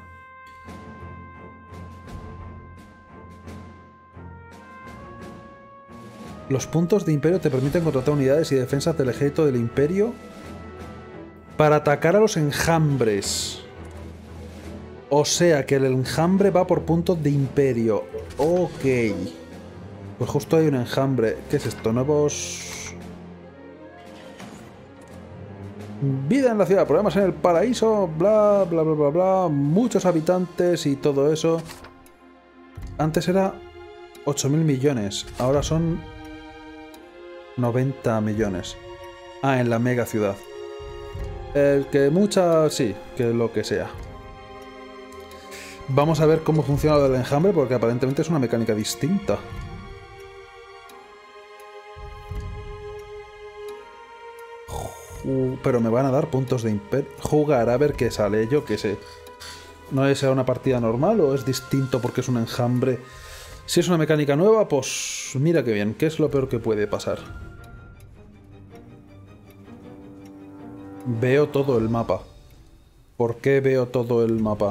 Los puntos de imperio te permiten contratar unidades y defensas del ejército del imperio para atacar a los enjambres. O sea que el enjambre va por puntos de imperio. Ok. Pues justo hay un enjambre. ¿Qué es esto? Nuevos... Vida en la ciudad, problemas en el paraíso, bla, bla, bla, bla, bla. Muchos habitantes y todo eso. Antes era ocho mil millones. Ahora son noventa millones. Ah, en la mega ciudad. El que mucha... sí, que lo que sea. Vamos a ver cómo funciona lo del enjambre, porque aparentemente es una mecánica distinta. Pero me van a dar puntos de imperio. Jugar, a ver qué sale, yo qué sé. ¿No es una partida normal o es distinto porque es un enjambre? Si es una mecánica nueva, pues mira qué bien. ¿Qué es lo peor que puede pasar? Veo todo el mapa. ¿Por qué veo todo el mapa?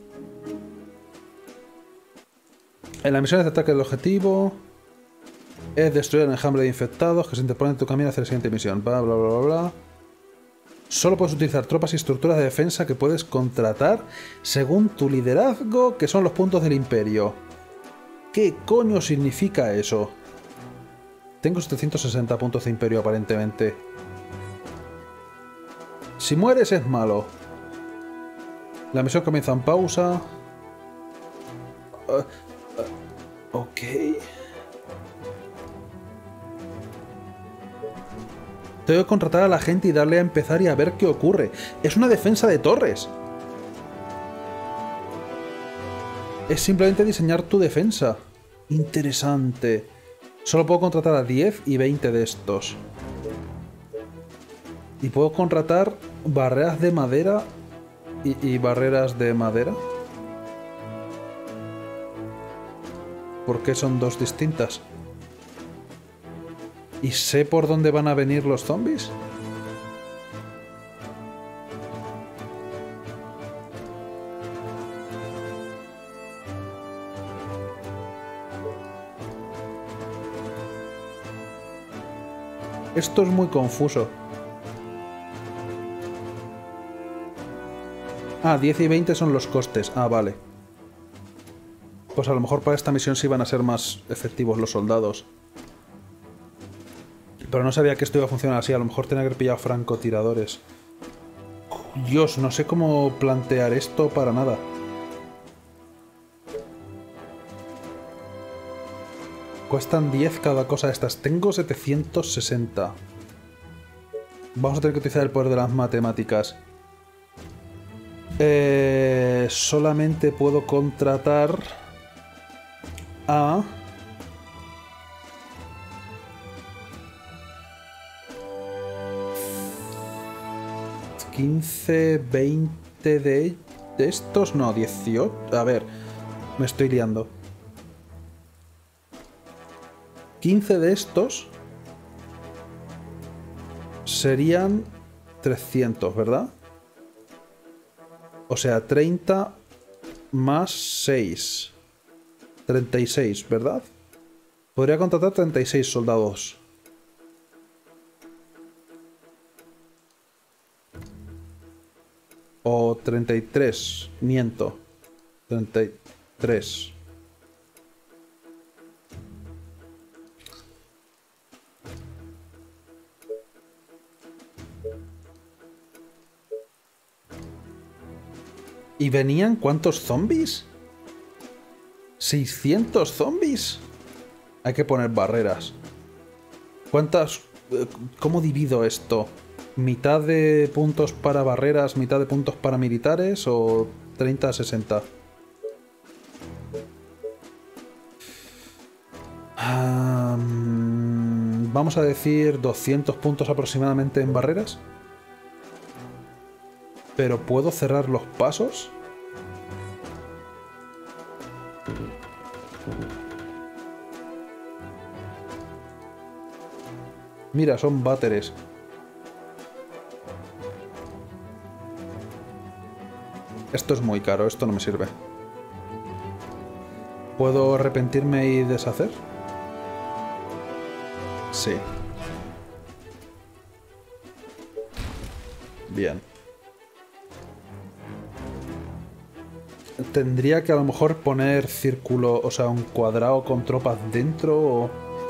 En la misión de ataque del objetivo es destruir el enjambre de infectados que se interponen en tu camino hacia la siguiente misión. Bla, bla, bla, bla, bla. Solo puedes utilizar tropas y estructuras de defensa que puedes contratar según tu liderazgo, que son los puntos del imperio. ¿Qué coño significa eso? Tengo setecientos sesenta puntos de imperio aparentemente. Si mueres es malo. La misión comienza en pausa. Uh, uh, ok. Tengo que contratar a la gente y darle a empezar y a ver qué ocurre. Es una defensa de torres. Es simplemente diseñar tu defensa. Interesante. Solo puedo contratar a diez y veinte de estos. Y puedo contratar barreras de madera y, y barreras de madera. ¿Por qué son dos distintas? ¿Y sé por dónde van a venir los zombies? Esto es muy confuso. Ah, diez y veinte son los costes. Ah, vale. Pues a lo mejor para esta misión sí van a ser más efectivos los soldados. Pero no sabía que esto iba a funcionar así. A lo mejor tenía que haber pillado francotiradores. Dios, no sé cómo plantear esto para nada. Cuestan diez cada cosa de estas. Tengo setecientos sesenta. Vamos a tener que utilizar el poder de las matemáticas. Eh, solamente puedo contratar a... quince, veinte de, de estos. No, dieciocho. A ver, me estoy liando. quince de estos serían trescientos, ¿verdad? O sea, treinta más seis. treinta y seis, ¿verdad? Podría contratar treinta y seis soldados. O treinta y tres. Miento. treinta y tres. ¿Y venían cuántos zombies? ¿seiscientos zombies? Hay que poner barreras. ¿Cuántas? ¿Cómo divido esto? ¿Mitad de puntos para barreras, mitad de puntos para militares o treinta a sesenta? Um, vamos a decir doscientos puntos aproximadamente en barreras. ¿Pero puedo cerrar los pasos? Mira, son váteres. Esto es muy caro, esto no me sirve. ¿Puedo arrepentirme y deshacer? Sí. Bien. Tendría que a lo mejor poner círculo, o sea, un cuadrado con tropas dentro o...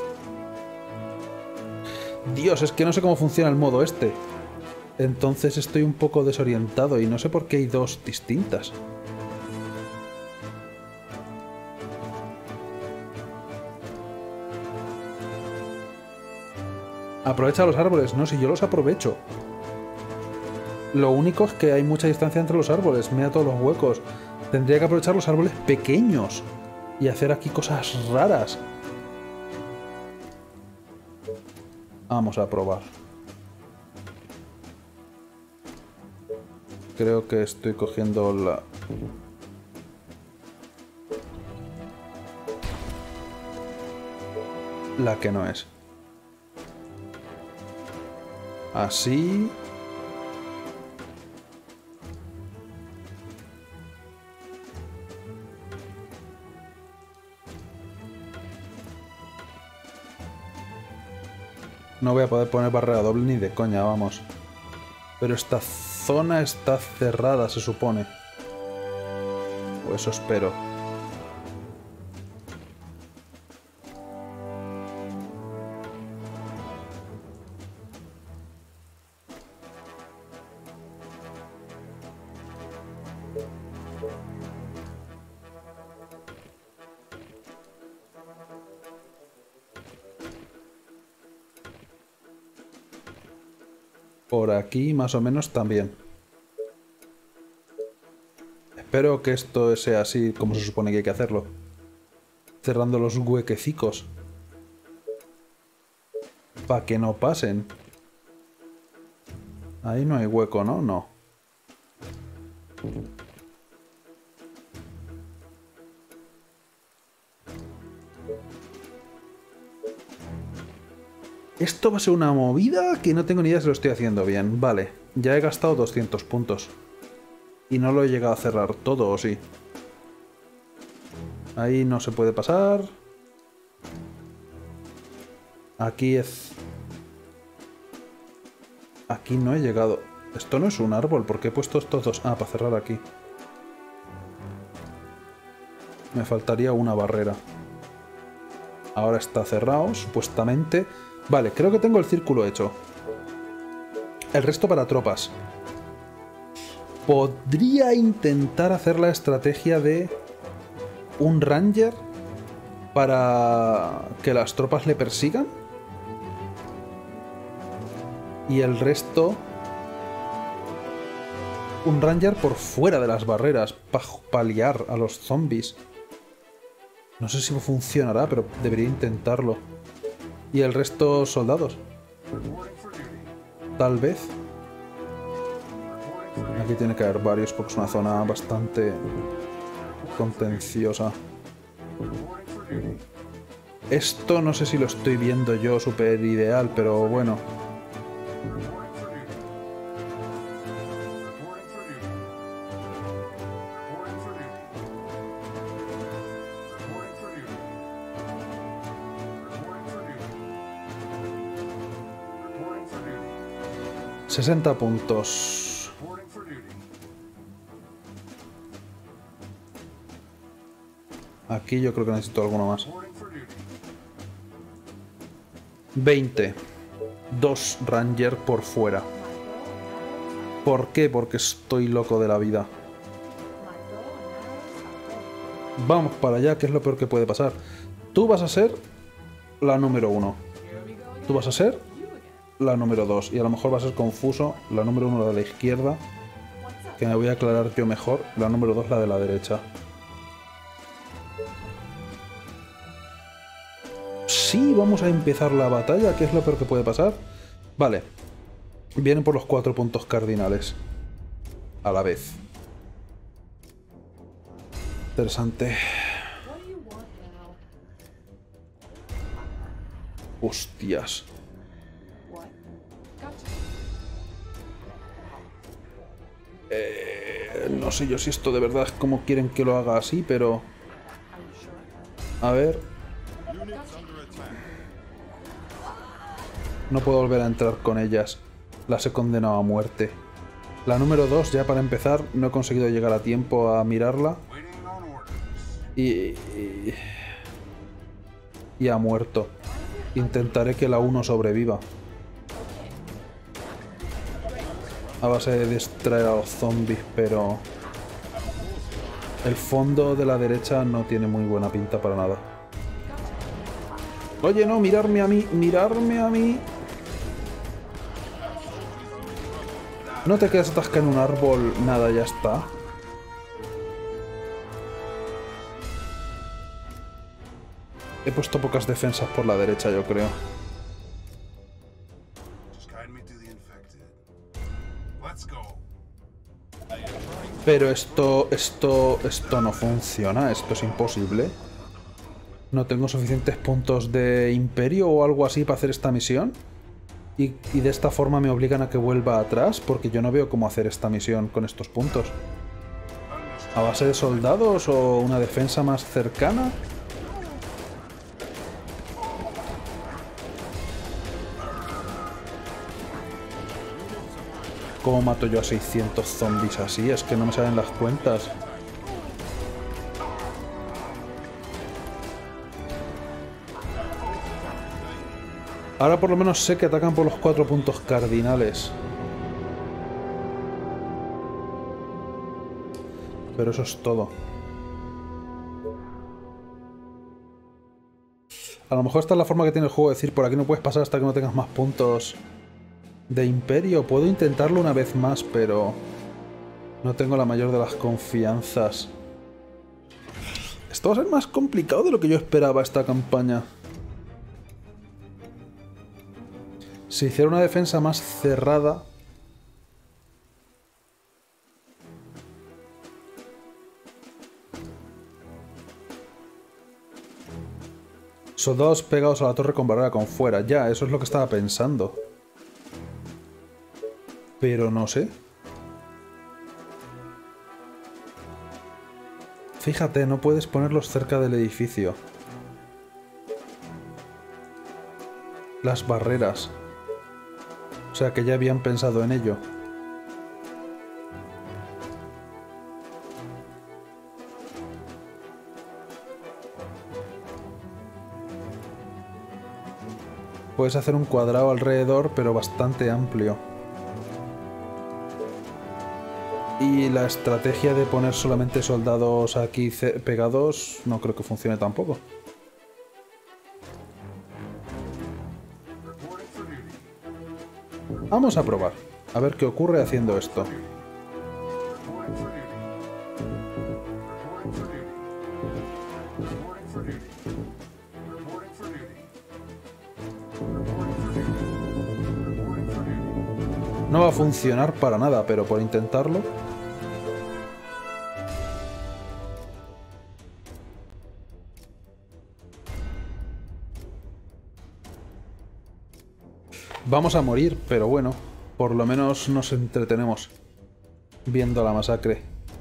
Dios, es que no sé cómo funciona el modo este. Entonces estoy un poco desorientado y no sé por qué hay dos distintas. Aprovecha los árboles. No, si yo los aprovecho. Lo único es que hay mucha distancia entre los árboles. Mira todos los huecos. Tendría que aprovechar los árboles pequeños y hacer aquí cosas raras. Vamos a probar. Creo que estoy cogiendo la... La que no es. Así... No voy a poder poner barrera doble ni de coña, vamos. Pero esta zona está cerrada, se supone. O eso espero. Por aquí más o menos también. Espero que esto sea así como se supone que hay que hacerlo. Cerrando los huequecicos. Para que no pasen. Ahí no hay hueco, ¿no? No. Esto va a ser una movida que no tengo ni idea si lo estoy haciendo bien. Vale, ya he gastado doscientos puntos. Y no lo he llegado a cerrar todo, ¿o sí? Ahí no se puede pasar. Aquí es... Aquí no he llegado. Esto no es un árbol. ¿Por qué he puesto estos dos? Ah, para cerrar aquí. Me faltaría una barrera. Ahora está cerrado, supuestamente. Vale, creo que tengo el círculo hecho. El resto para tropas. Podría intentar hacer la estrategia de un ranger para que las tropas le persigan. Y el resto... un ranger por fuera de las barreras para paliar a los zombies. No sé si funcionará, pero debería intentarlo. Y el resto soldados. Tal vez. Aquí tiene que haber varios porque es una zona bastante contenciosa. Esto no sé si lo estoy viendo yo súper ideal, pero bueno. sesenta puntos. Aquí yo creo que necesito alguno más. veinte. Dos Ranger por fuera. ¿Por qué? Porque estoy loco de la vida. Vamos para allá, que es lo peor que puede pasar. Tú vas a ser la número uno. Tú vas a ser la número dos. Y a lo mejor va a ser confuso. La número uno, la de la izquierda. Que me voy a aclarar yo mejor. La número dos, la de la derecha. Sí, vamos a empezar la batalla, que es lo peor que puede pasar. Vale. Vienen por los cuatro puntos cardinales. A la vez. Interesante. Hostias. Eh, no sé yo si esto de verdad es como quieren que lo haga así, pero... A ver... No puedo volver a entrar con ellas. Las he condenado a muerte. La número dos, ya para empezar, no he conseguido llegar a tiempo a mirarla. Y... Y, y ha muerto. Intentaré que la uno sobreviva. A base de distraer a los zombies, pero... El fondo de la derecha no tiene muy buena pinta para nada. Oye, no, mirarme a mí, mirarme a mí. No te quedas atascado en un árbol, nada, ya está. He puesto pocas defensas por la derecha, yo creo. Pero esto, esto, esto no funciona, esto es imposible. No tengo suficientes puntos de imperio o algo así para hacer esta misión. Y, y de esta forma me obligan a que vuelva atrás, porque yo no veo cómo hacer esta misión con estos puntos. ¿A base de soldados o una defensa más cercana? ¿Cómo mato yo a seiscientos zombies así? Es que no me salen las cuentas. Ahora por lo menos sé que atacan por los cuatro puntos cardinales. Pero eso es todo. A lo mejor esta es la forma que tiene el juego de decir por aquí no puedes pasar hasta que no tengas más puntos de imperio. Puedo intentarlo una vez más, pero no tengo la mayor de las confianzas. Esto va a ser más complicado de lo que yo esperaba esta campaña. Si hiciera una defensa más cerrada... Soldados pegados a la torre con barrera con fuera. Ya, eso es lo que estaba pensando. Pero no sé. Fíjate, no puedes ponerlos cerca del edificio. Las barreras. O sea que ya habían pensado en ello. Puedes hacer un cuadrado alrededor, pero bastante amplio. Y la estrategia de poner solamente soldados aquí pegados no creo que funcione tampoco. Vamos a probar. A ver qué ocurre haciendo esto. No va a funcionar para nada, pero por intentarlo... Vamos a morir, pero bueno, por lo menos nos entretenemos viendo la masacre.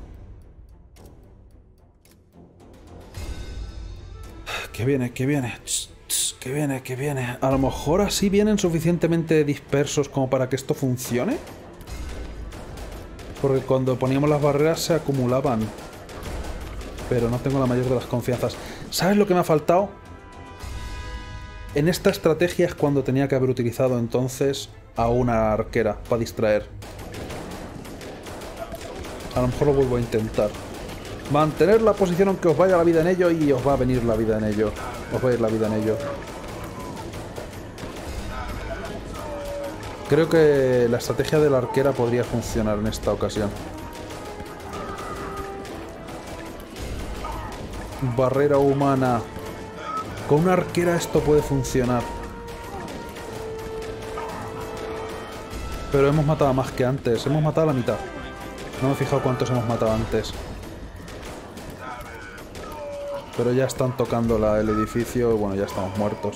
Que viene, que viene, que viene, que viene. A lo mejor así vienen suficientemente dispersos como para que esto funcione. Porque cuando poníamos las barreras se acumulaban. Pero no tengo la mayor de las confianzas. ¿Sabes lo que me ha faltado? En esta estrategia es cuando tenía que haber utilizado entonces a una arquera para distraer. A lo mejor lo vuelvo a intentar. Mantener la posición aunque os vaya la vida en ello y os va a venir la vida en ello. Os va a ir la vida en ello. Creo que la estrategia de la arquera podría funcionar en esta ocasión. Barrera humana. Con una arquera esto puede funcionar. Pero hemos matado más que antes. Hemos matado a la mitad. No me he fijado cuántos hemos matado antes. Pero ya están tocando la, el edificio y bueno, ya estamos muertos.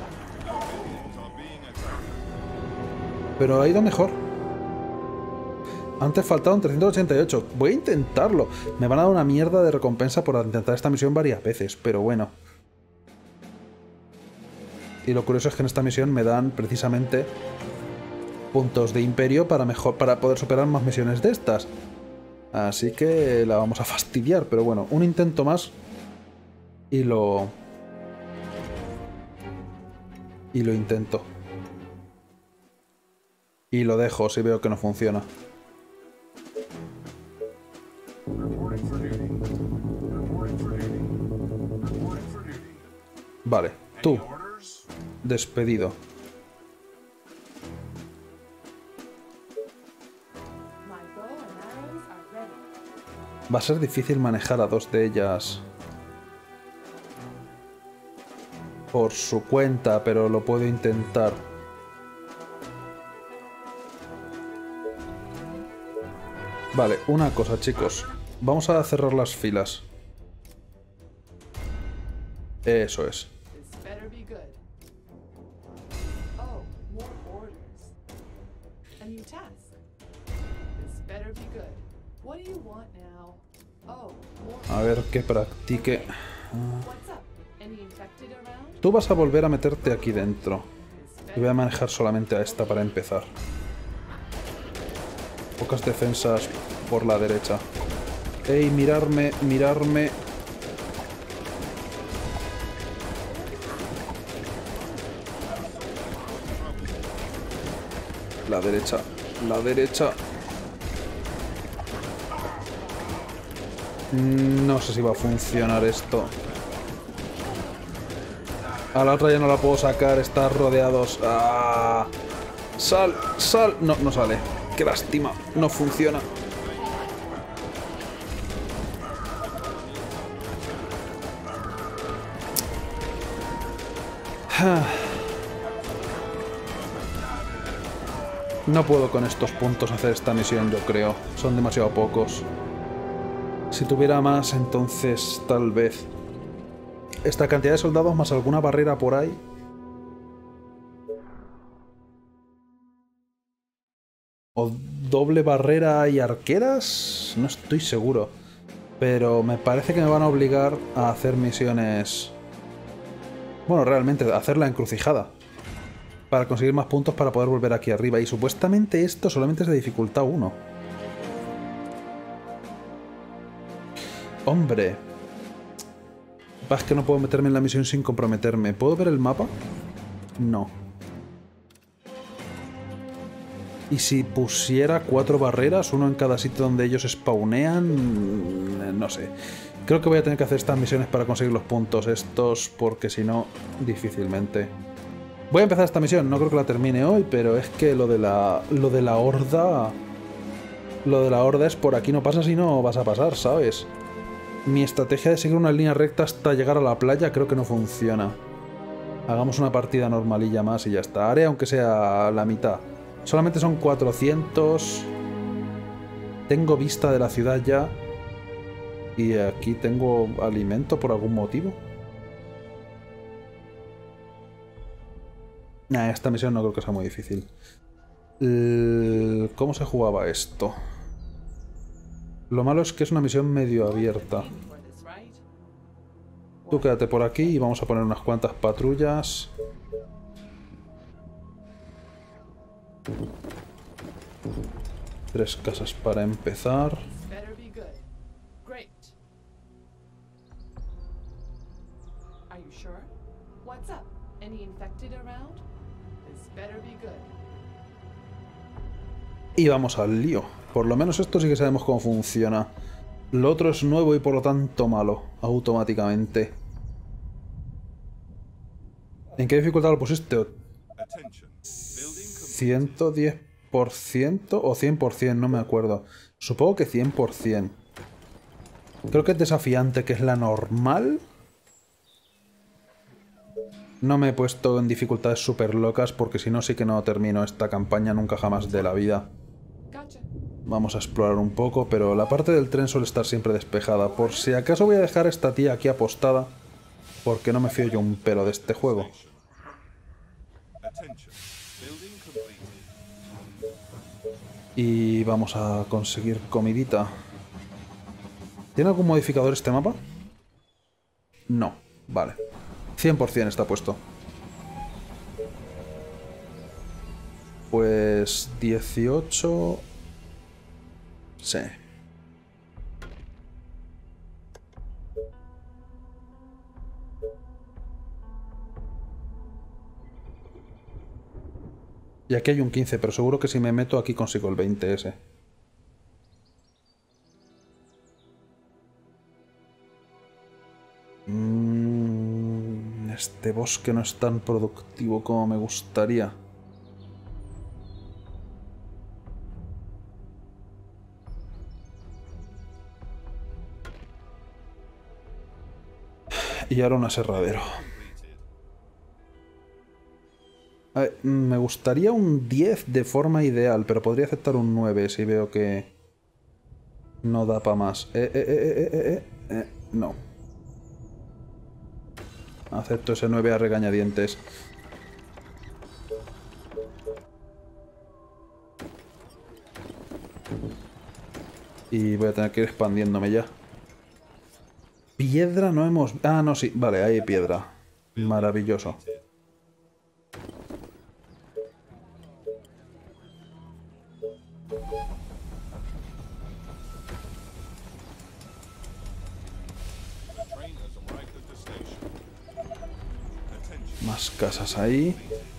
Pero ha ido mejor. Antes faltaban trescientos ochenta y ocho. Voy a intentarlo. Me van a dar una mierda de recompensa por intentar esta misión varias veces, pero bueno. Y lo curioso es que en esta misión me dan precisamente puntos de imperio para, mejor, para poder superar más misiones de estas. Así que la vamos a fastidiar, pero bueno, un intento más y lo... Y lo intento. Y lo dejo si veo que no funciona. Vale, tú. Despedido. Va a ser difícil manejar a dos de ellas por su cuenta, pero lo puedo intentar. Vale, una cosa, chicos. Vamos a cerrar las filas. Eso es. A ver que practique. Tú vas a volver a meterte aquí dentro. Y voy a manejar solamente a esta para empezar. Pocas defensas por la derecha. ¡Ey, mirarme, mirarme! La derecha, la derecha. No sé si va a funcionar esto. A la otra ya no la puedo sacar, está rodeados. ¡Ah! ¡Sal! ¡Sal! No, no sale. ¡Qué lástima! No funciona. No puedo con estos puntos hacer esta misión, yo creo. Son demasiado pocos. Si tuviera más, entonces tal vez. Esta cantidad de soldados más alguna barrera por ahí. ¿O doble barrera y arqueras? No estoy seguro. Pero me parece que me van a obligar a hacer misiones... Bueno, realmente, a hacer la encrucijada. para conseguir más puntos para poder volver aquí arriba. Y supuestamente esto solamente es de dificultad uno. Hombre. Es que no puedo meterme en la misión sin comprometerme. ¿Puedo ver el mapa? No. Y si pusiera cuatro barreras, uno en cada sitio donde ellos spawnean... No sé. Creo que voy a tener que hacer estas misiones para conseguir los puntos estos, porque si no, difícilmente. Voy a empezar esta misión, no creo que la termine hoy, pero es que lo de la... Lo de la horda... Lo de la horda es por aquí no pasa si no vas a pasar, ¿sabes? Mi estrategia de seguir una línea recta hasta llegar a la playa creo que no funciona. Hagamos una partida normalilla más y ya está. Haré aunque sea la mitad. Solamente son cuatrocientos. Tengo vista de la ciudad ya. Y aquí tengo alimento por algún motivo. Nah, esta misión no creo que sea muy difícil. ¿Cómo se jugaba esto? Lo malo es que es una misión medio abierta. Tú quédate por aquí y vamos a poner unas cuantas patrullas. Tres casas para empezar. Y vamos al lío. Por lo menos esto sí que sabemos cómo funciona. Lo otro es nuevo y por lo tanto malo, automáticamente. ¿En qué dificultad lo pusiste? ¿ciento diez por ciento o cien por cien? No me acuerdo. Supongo que cien por cien. Creo que es desafiante, que es la normal. No me he puesto en dificultades súper locas porque si no sí que no termino esta campaña nunca jamás de la vida. Vamos a explorar un poco, pero la parte del tren suele estar siempre despejada. Por si acaso voy a dejar a esta tía aquí apostada, porque no me fío yo un pelo de este juego. Y vamos a conseguir comidita. ¿Tiene algún modificador este mapa? No, vale. cien por cien está puesto. Pues dieciocho... Sí. Y aquí hay un quince, pero seguro que si me meto aquí consigo el veinte ese. Mm, este bosque no es tan productivo como me gustaría. Y ahora un aserradero. A ver, me gustaría un diez de forma ideal, pero podría aceptar un nueve si veo que no da para más. Eh, eh, eh, eh, eh, eh, no. Acepto ese nueve a regañadientes. Y voy a tener que ir expandiéndome ya. Piedra no hemos... Ah, no, sí. Vale, ahí hay piedra. Maravilloso. Más casas ahí.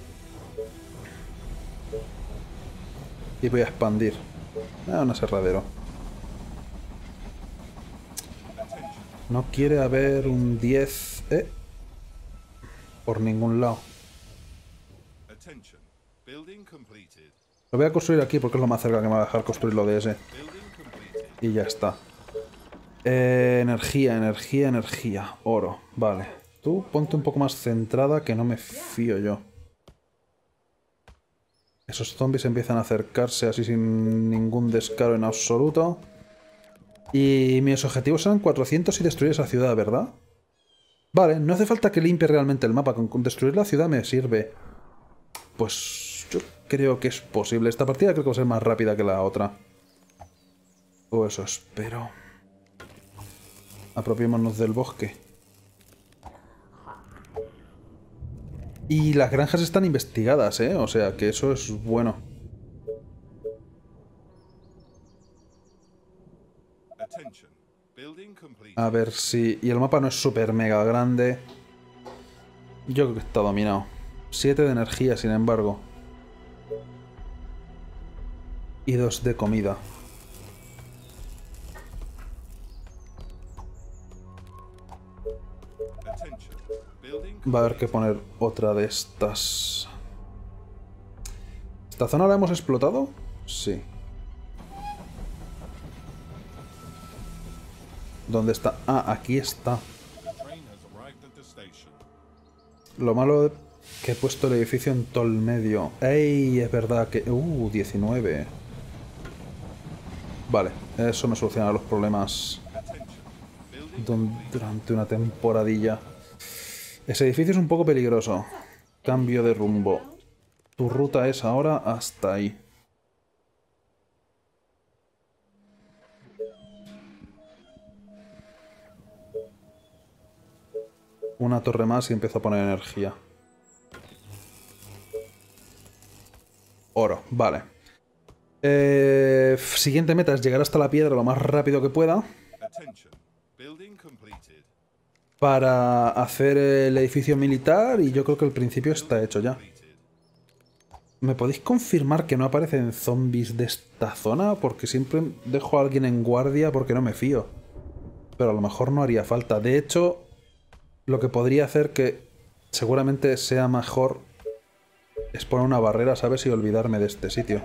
Y voy a expandir. Ah, un aserradero. No quiere haber un diez, ¿eh? Por ningún lado. Lo voy a construir aquí porque es lo más cerca que me va a dejar construir lo de ese. Y ya está. Eh, energía, energía, energía. Oro, vale. Tú ponte un poco más centrada que no me fío yo. Esos zombies empiezan a acercarse así sin ningún descaro en absoluto. Y mis objetivos eran cuatrocientos y destruir esa ciudad, ¿verdad? Vale, no hace falta que limpie realmente el mapa. Con, con destruir la ciudad me sirve. Pues yo creo que es posible. Esta partida creo que va a ser más rápida que la otra. O eso espero. Apropiémonos del bosque. Y las granjas están investigadas, ¿eh? O sea, que eso es bueno. A ver si... Y el mapa no es súper mega grande. Yo creo que está dominado. siete de energía, sin embargo. Y dos de comida. Va a haber que poner otra de estas. ¿Esta zona la hemos explotado? Sí. ¿Dónde está? Ah, aquí está. Lo malo es que he puesto el edificio en todo el medio. ¡Ey! Es verdad que... Uh, diecinueve. Vale, eso me soluciona los problemas durante una temporadilla. Ese edificio es un poco peligroso. Cambio de rumbo. Tu ruta es ahora hasta ahí. Una torre más y empiezo a poner energía. Oro, vale. Eh, siguiente meta es llegar hasta la piedra lo más rápido que pueda. Para hacer el edificio militar y yo creo que el principio está hecho ya. ¿Me podéis confirmar que no aparecen zombies de esta zona? Porque siempre dejo a alguien en guardia porque no me fío. Pero a lo mejor no haría falta. De hecho, lo que podría hacer que seguramente sea mejor es poner una barrera, ¿sabes? Y olvidarme de este sitio.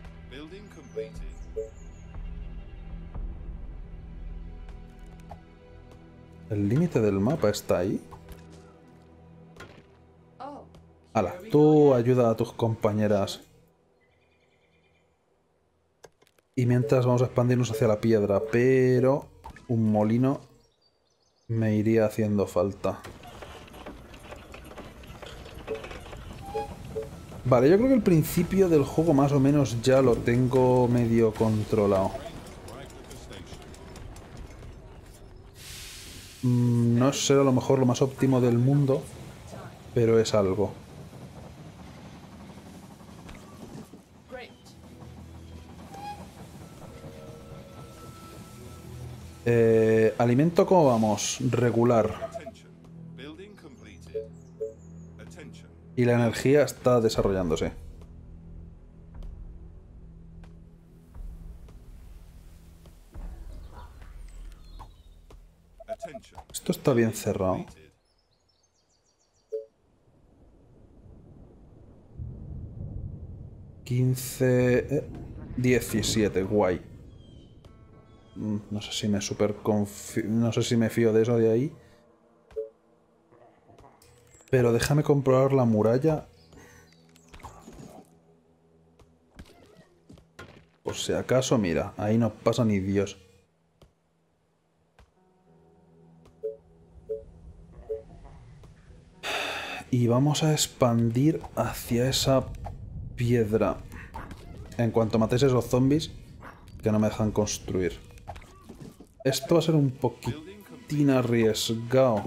¿El límite del mapa está ahí? Hala, tú ayuda a tus compañeras. Y mientras vamos a expandirnos hacia la piedra, pero un molino me iría haciendo falta. Vale, yo creo que el principio del juego más o menos ya lo tengo medio controlado. Mm, no será a lo mejor lo más óptimo del mundo, pero es algo. Eh, alimento, ¿cómo vamos? Regular. Y la energía está desarrollándose. Esto está bien cerrado. quince... Eh, diecisiete, guay. No sé si me super confío, no sé si me fío de eso de ahí. Pero déjame comprobar la muralla. Por si acaso, mira, ahí no pasa ni Dios. Y vamos a expandir hacia esa piedra. En cuanto matéis esos zombies que no me dejan construir. Esto va a ser un poquitín arriesgado.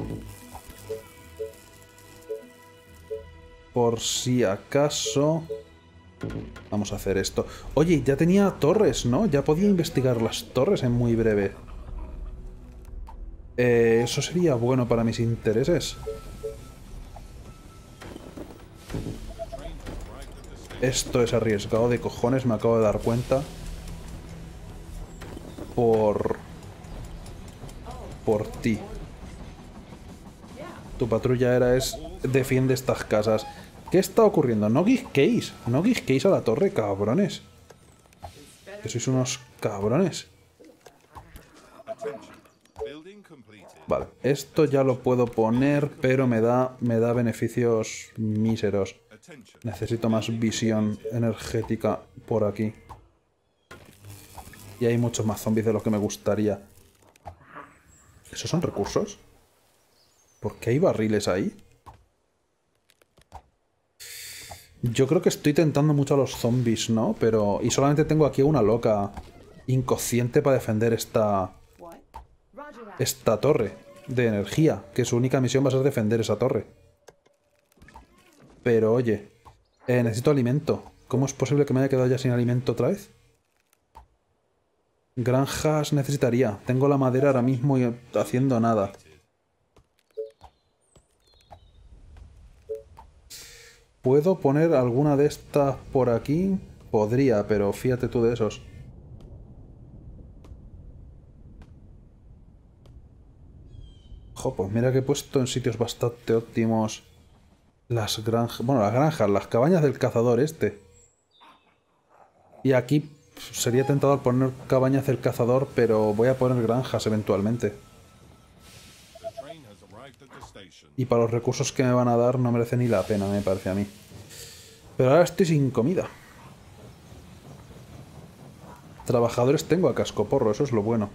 Por si acaso... Vamos a hacer esto. Oye, ya tenía torres, ¿no? Ya podía investigar las torres en muy breve. Eh, eso sería bueno para mis intereses. Esto es arriesgado de cojones, me acabo de dar cuenta. Por... Por ti. Tu patrulla era es... Defiende estas casas. ¿Qué está ocurriendo? No guisquéis. No guisquéis a la torre, cabrones. Que sois unos cabrones. Vale, esto ya lo puedo poner, pero me da, me da beneficios míseros. Necesito más visión energética por aquí. Y hay muchos más zombies de los que me gustaría. ¿Esos son recursos? ¿Por qué hay barriles ahí? Yo creo que estoy tentando mucho a los zombies, ¿no? Pero... Y solamente tengo aquí una loca inconsciente para defender esta... Esta torre de energía. Que su única misión va a ser defender esa torre. Pero oye, eh, necesito alimento. ¿Cómo es posible que me haya quedado ya sin alimento otra vez? Granjas necesitaría. Tengo la madera ahora mismo y haciendo nada. ¿Puedo poner alguna de estas por aquí? Podría, pero fíjate tú de esos. Jo, pues mira que he puesto en sitios bastante óptimos las granjas... Bueno, las granjas, las cabañas del cazador este. Y aquí sería tentador poner cabañas del cazador, pero voy a poner granjas eventualmente. Y para los recursos que me van a dar no merece ni la pena, me parece a mí. Pero ahora estoy sin comida. Trabajadores tengo a cascoporro, eso es lo bueno.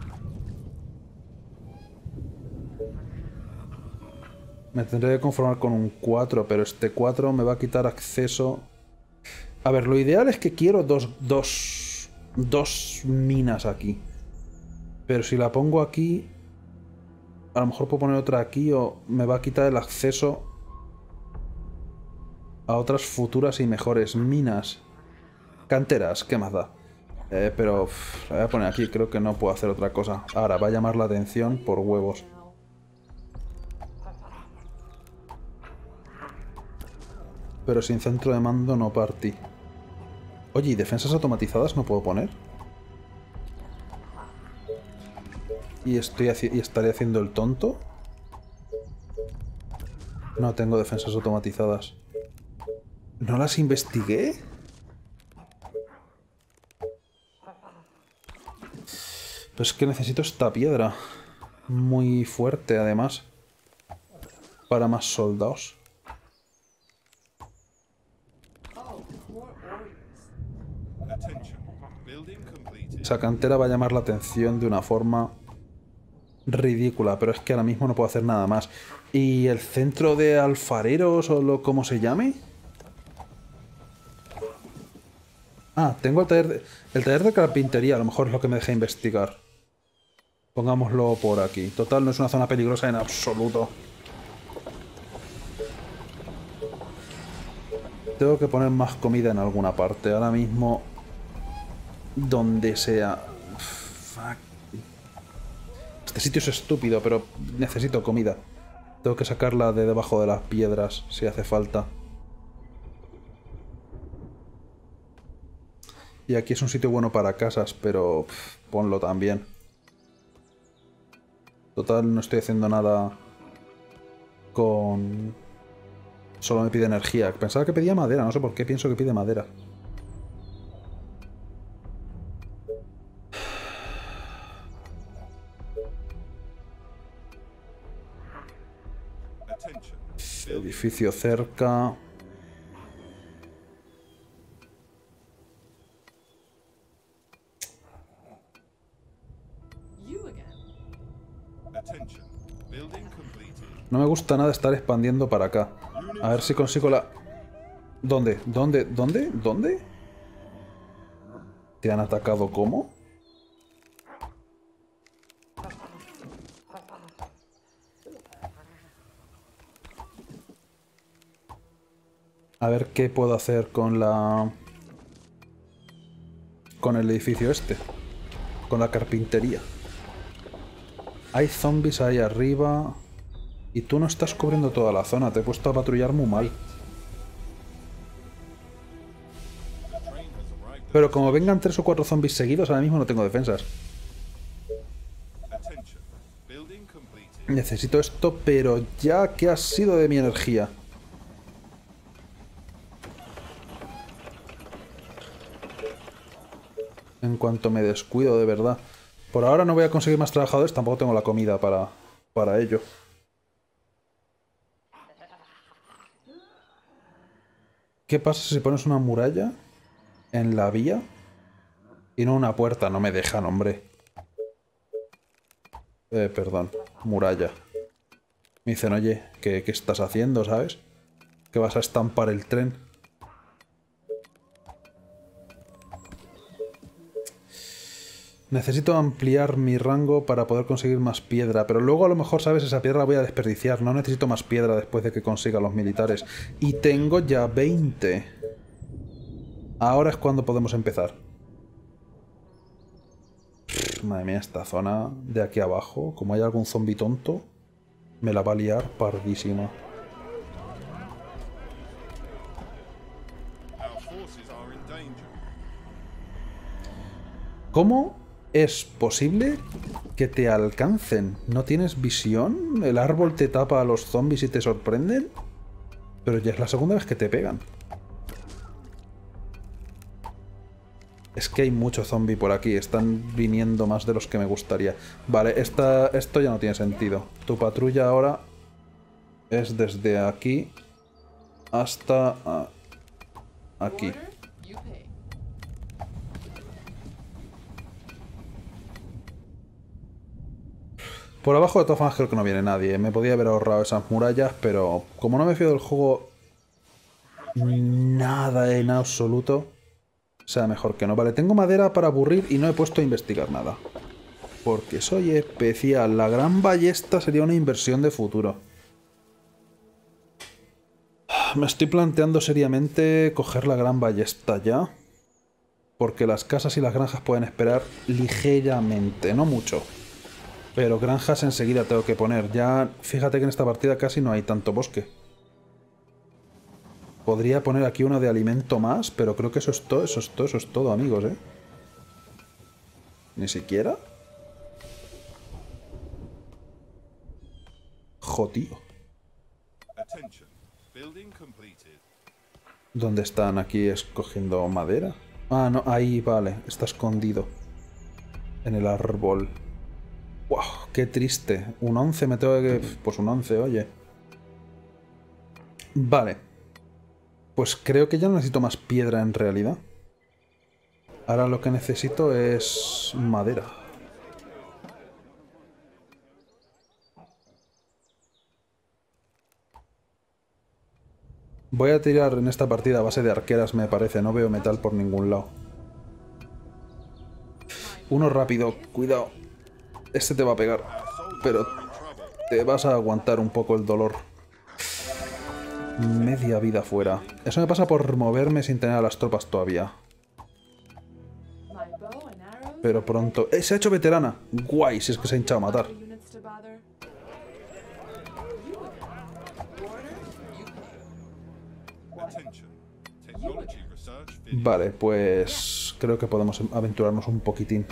Me tendré que conformar con un cuatro, pero este cuatro me va a quitar acceso... A ver, lo ideal es que quiero dos, dos, dos minas aquí. Pero si la pongo aquí... A lo mejor puedo poner otra aquí o me va a quitar el acceso a otras futuras y mejores minas. Canteras, ¿qué más da? Eh, pero uff, la voy a poner aquí, creo que no puedo hacer otra cosa. Ahora, va a llamar la atención por huevos. Pero sin centro de mando no partí. Oye, ¿y defensas automatizadas no puedo poner? ¿Y, estoy ¿Y estaré haciendo el tonto? No tengo defensas automatizadas. ¿No las investigué? Pues es que necesito esta piedra. Muy fuerte, además. Para más soldados. Esa cantera va a llamar la atención de una forma ridícula, pero es que ahora mismo no puedo hacer nada más. ¿Y el centro de alfareros o lo como se llame? Ah, tengo el taller de, el taller de carpintería, a lo mejor es lo que me deja investigar. Pongámoslo por aquí. Total, no es una zona peligrosa en absoluto. Tengo que poner más comida en alguna parte. Ahora mismo... Donde sea... Fuck. Este sitio es estúpido, pero necesito comida. Tengo que sacarla de debajo de las piedras, si hace falta. Y aquí es un sitio bueno para casas, pero... Pff, ponlo también. Total, no estoy haciendo nada... Con... Solo me pide energía. Pensaba que pedía madera, no sé por qué pienso que pide madera. Edificio cerca. No me gusta nada estar expandiendo para acá. A ver si consigo la... ¿Dónde? ¿Dónde? ¿Dónde? ¿Dónde? ¿Te han atacado cómo? A ver qué puedo hacer con la... Con el edificio este. Con la carpintería. Hay zombies ahí arriba. Y tú no estás cubriendo toda la zona. Te he puesto a patrullar muy mal. Pero como vengan tres o cuatro zombies seguidos, ahora mismo no tengo defensas. Necesito esto, pero ya que ha sido de mi energía. En cuanto me descuido, de verdad. Por ahora no voy a conseguir más trabajadores, tampoco tengo la comida para, para ello. ¿Qué pasa si pones una muralla en la vía? Y no una puerta, no me dejan, hombre. Eh, perdón, muralla. Me dicen, oye, ¿qué, qué estás haciendo, sabes? Que vas a estampar el tren. Necesito ampliar mi rango para poder conseguir más piedra, pero luego a lo mejor, ¿sabes? Esa piedra la voy a desperdiciar. No necesito más piedra después de que consiga los militares. Y tengo ya veinte. Ahora es cuando podemos empezar. Pff, madre mía, esta zona de aquí abajo, como hay algún zombi tonto, me la va a liar pardísima. ¿Cómo es posible que te alcancen? ¿No tienes visión? ¿El árbol te tapa a los zombies y te sorprenden? Pero ya es la segunda vez que te pegan. Es que hay mucho zombie por aquí. Están viniendo más de los que me gustaría. Vale, esta, esto ya no tiene sentido. Tu patrulla ahora es desde aquí hasta ah, aquí. Por abajo de todas formas creo que no viene nadie. Me podía haber ahorrado esas murallas, pero como no me fío del juego nada en absoluto, sea mejor que no. Vale, tengo madera para aburrir y no he puesto a investigar nada. Porque soy especial. La gran ballesta sería una inversión de futuro. Me estoy planteando seriamente coger la gran ballesta ya. Porque las casas y las granjas pueden esperar ligeramente, no mucho. Pero granjas enseguida tengo que poner. Ya, fíjate que en esta partida casi no hay tanto bosque. Podría poner aquí una de alimento más, pero creo que eso es todo, eso es todo, eso es todo, amigos, ¿eh? Ni siquiera. Jo, tío. ¿Dónde están aquí escogiendo madera? Ah, no, ahí, vale. Está escondido. En el árbol. ¡Wow! ¡Qué triste! Un once me tengo que... Pues un once, oye. Vale. Pues creo que ya no necesito más piedra en realidad. Ahora lo que necesito es madera. Voy a tirar en esta partida a base de arqueras, me parece. No veo metal por ningún lado. Uno rápido, cuidado. Este te va a pegar, pero te vas a aguantar un poco el dolor. Media vida fuera. Eso me pasa por moverme sin tener a las tropas todavía. Pero pronto... ¡Eh, se ha hecho veterana! ¡Guay! Si es que se ha hinchado a matar. Vale, pues... creo que podemos aventurarnos un poquitín.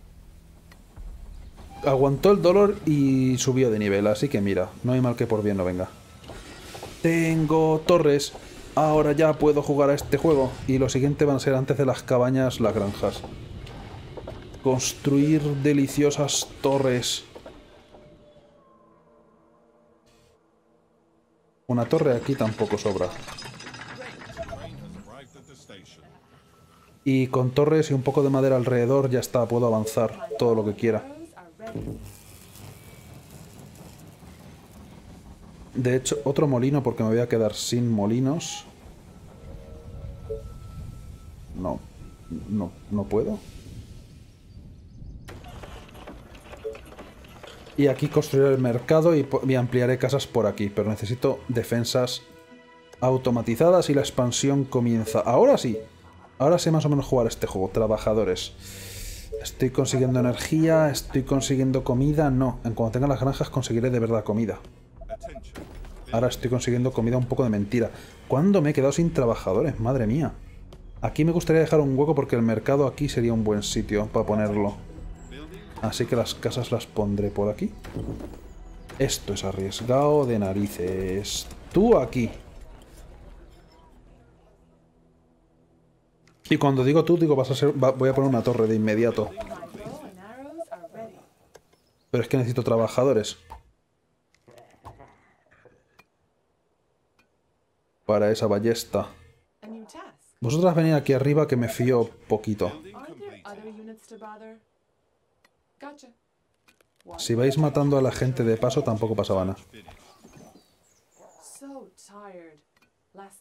Aguantó el dolor y subió de nivel, así que mira, no hay mal que por bien no venga. Tengo torres. Ahora ya puedo jugar a este juego. Y lo siguiente van a ser antes de las cabañas, las granjas. Construir deliciosas torres. Una torre aquí tampoco sobra. Y con torres y un poco de madera alrededor ya está, puedo avanzar todo lo que quiera. De hecho, otro molino porque me voy a quedar sin molinos. No, no, no puedo. Y aquí construiré el mercado y, y ampliaré casas por aquí, pero necesito defensas automatizadas y la expansión comienza. Ahora sí, ahora sé más o menos jugar este juego. Trabajadores. Estoy consiguiendo energía, estoy consiguiendo comida. No, en cuanto tenga las granjas conseguiré de verdad comida. Ahora estoy consiguiendo comida un poco de mentira. ¿Cuándo me he quedado sin trabajadores? Madre mía. Aquí me gustaría dejar un hueco porque el mercado aquí sería un buen sitio para ponerlo. Así que las casas las pondré por aquí. Esto es arriesgado de narices. Tú aquí. Y cuando digo tú, digo vas a ser, va, voy a poner una torre de inmediato. Pero es que necesito trabajadores. Para esa ballesta. Vosotras venid aquí arriba que me fío poquito. Si vais matando a la gente de paso tampoco pasaba nada.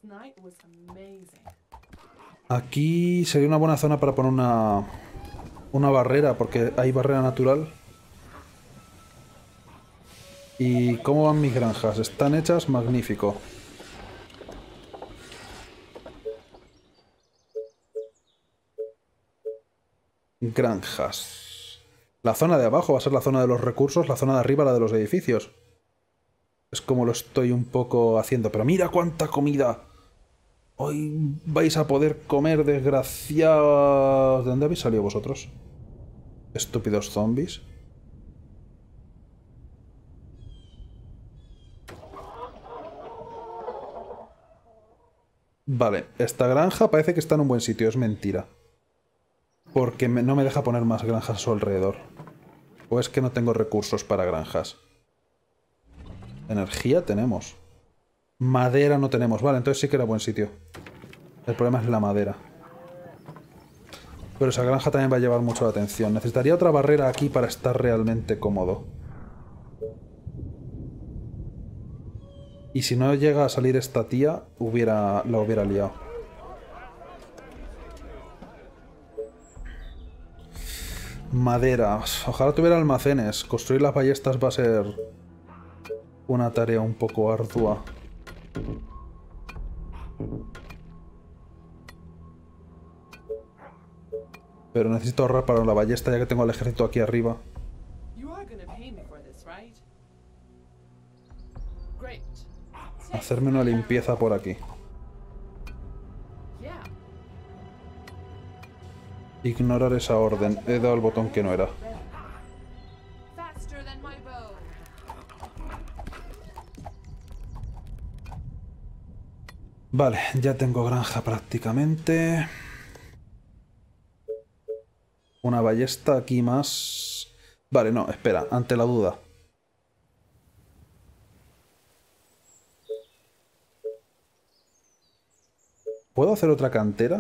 Aquí sería una buena zona para poner una, una barrera, porque hay barrera natural. ¿Y cómo van mis granjas? ¿Están hechas? Magnífico. Granjas. La zona de abajo va a ser la zona de los recursos, la zona de arriba la de los edificios. Es como lo estoy un poco haciendo. Pero mira cuánta comida. Hoy vais a poder comer, desgraciados. ¿De dónde habéis salido vosotros? Estúpidos zombies. Vale, esta granja parece que está en un buen sitio, es mentira. Porque me, no me deja poner más granjas a su alrededor. O es que no tengo recursos para granjas. Energía tenemos. Madera no tenemos. Vale, entonces sí que era buen sitio. El problema es la madera. Pero esa granja también va a llevar mucho la atención. Necesitaría otra barrera aquí para estar realmente cómodo. Y si no llega a salir esta tía, hubiera, la hubiera liado. Madera. Ojalá tuviera almacenes. Construir las ballestas va a ser una tarea un poco ardua. Pero necesito ahorrar para la ballesta ya que tengo el ejército aquí arriba. Hacerme una limpieza por aquí. Ignorar esa orden. He dado el botón que no era. Vale, ya tengo granja prácticamente. Una ballesta aquí más. Vale, no, espera, ante la duda. ¿Puedo hacer otra cantera?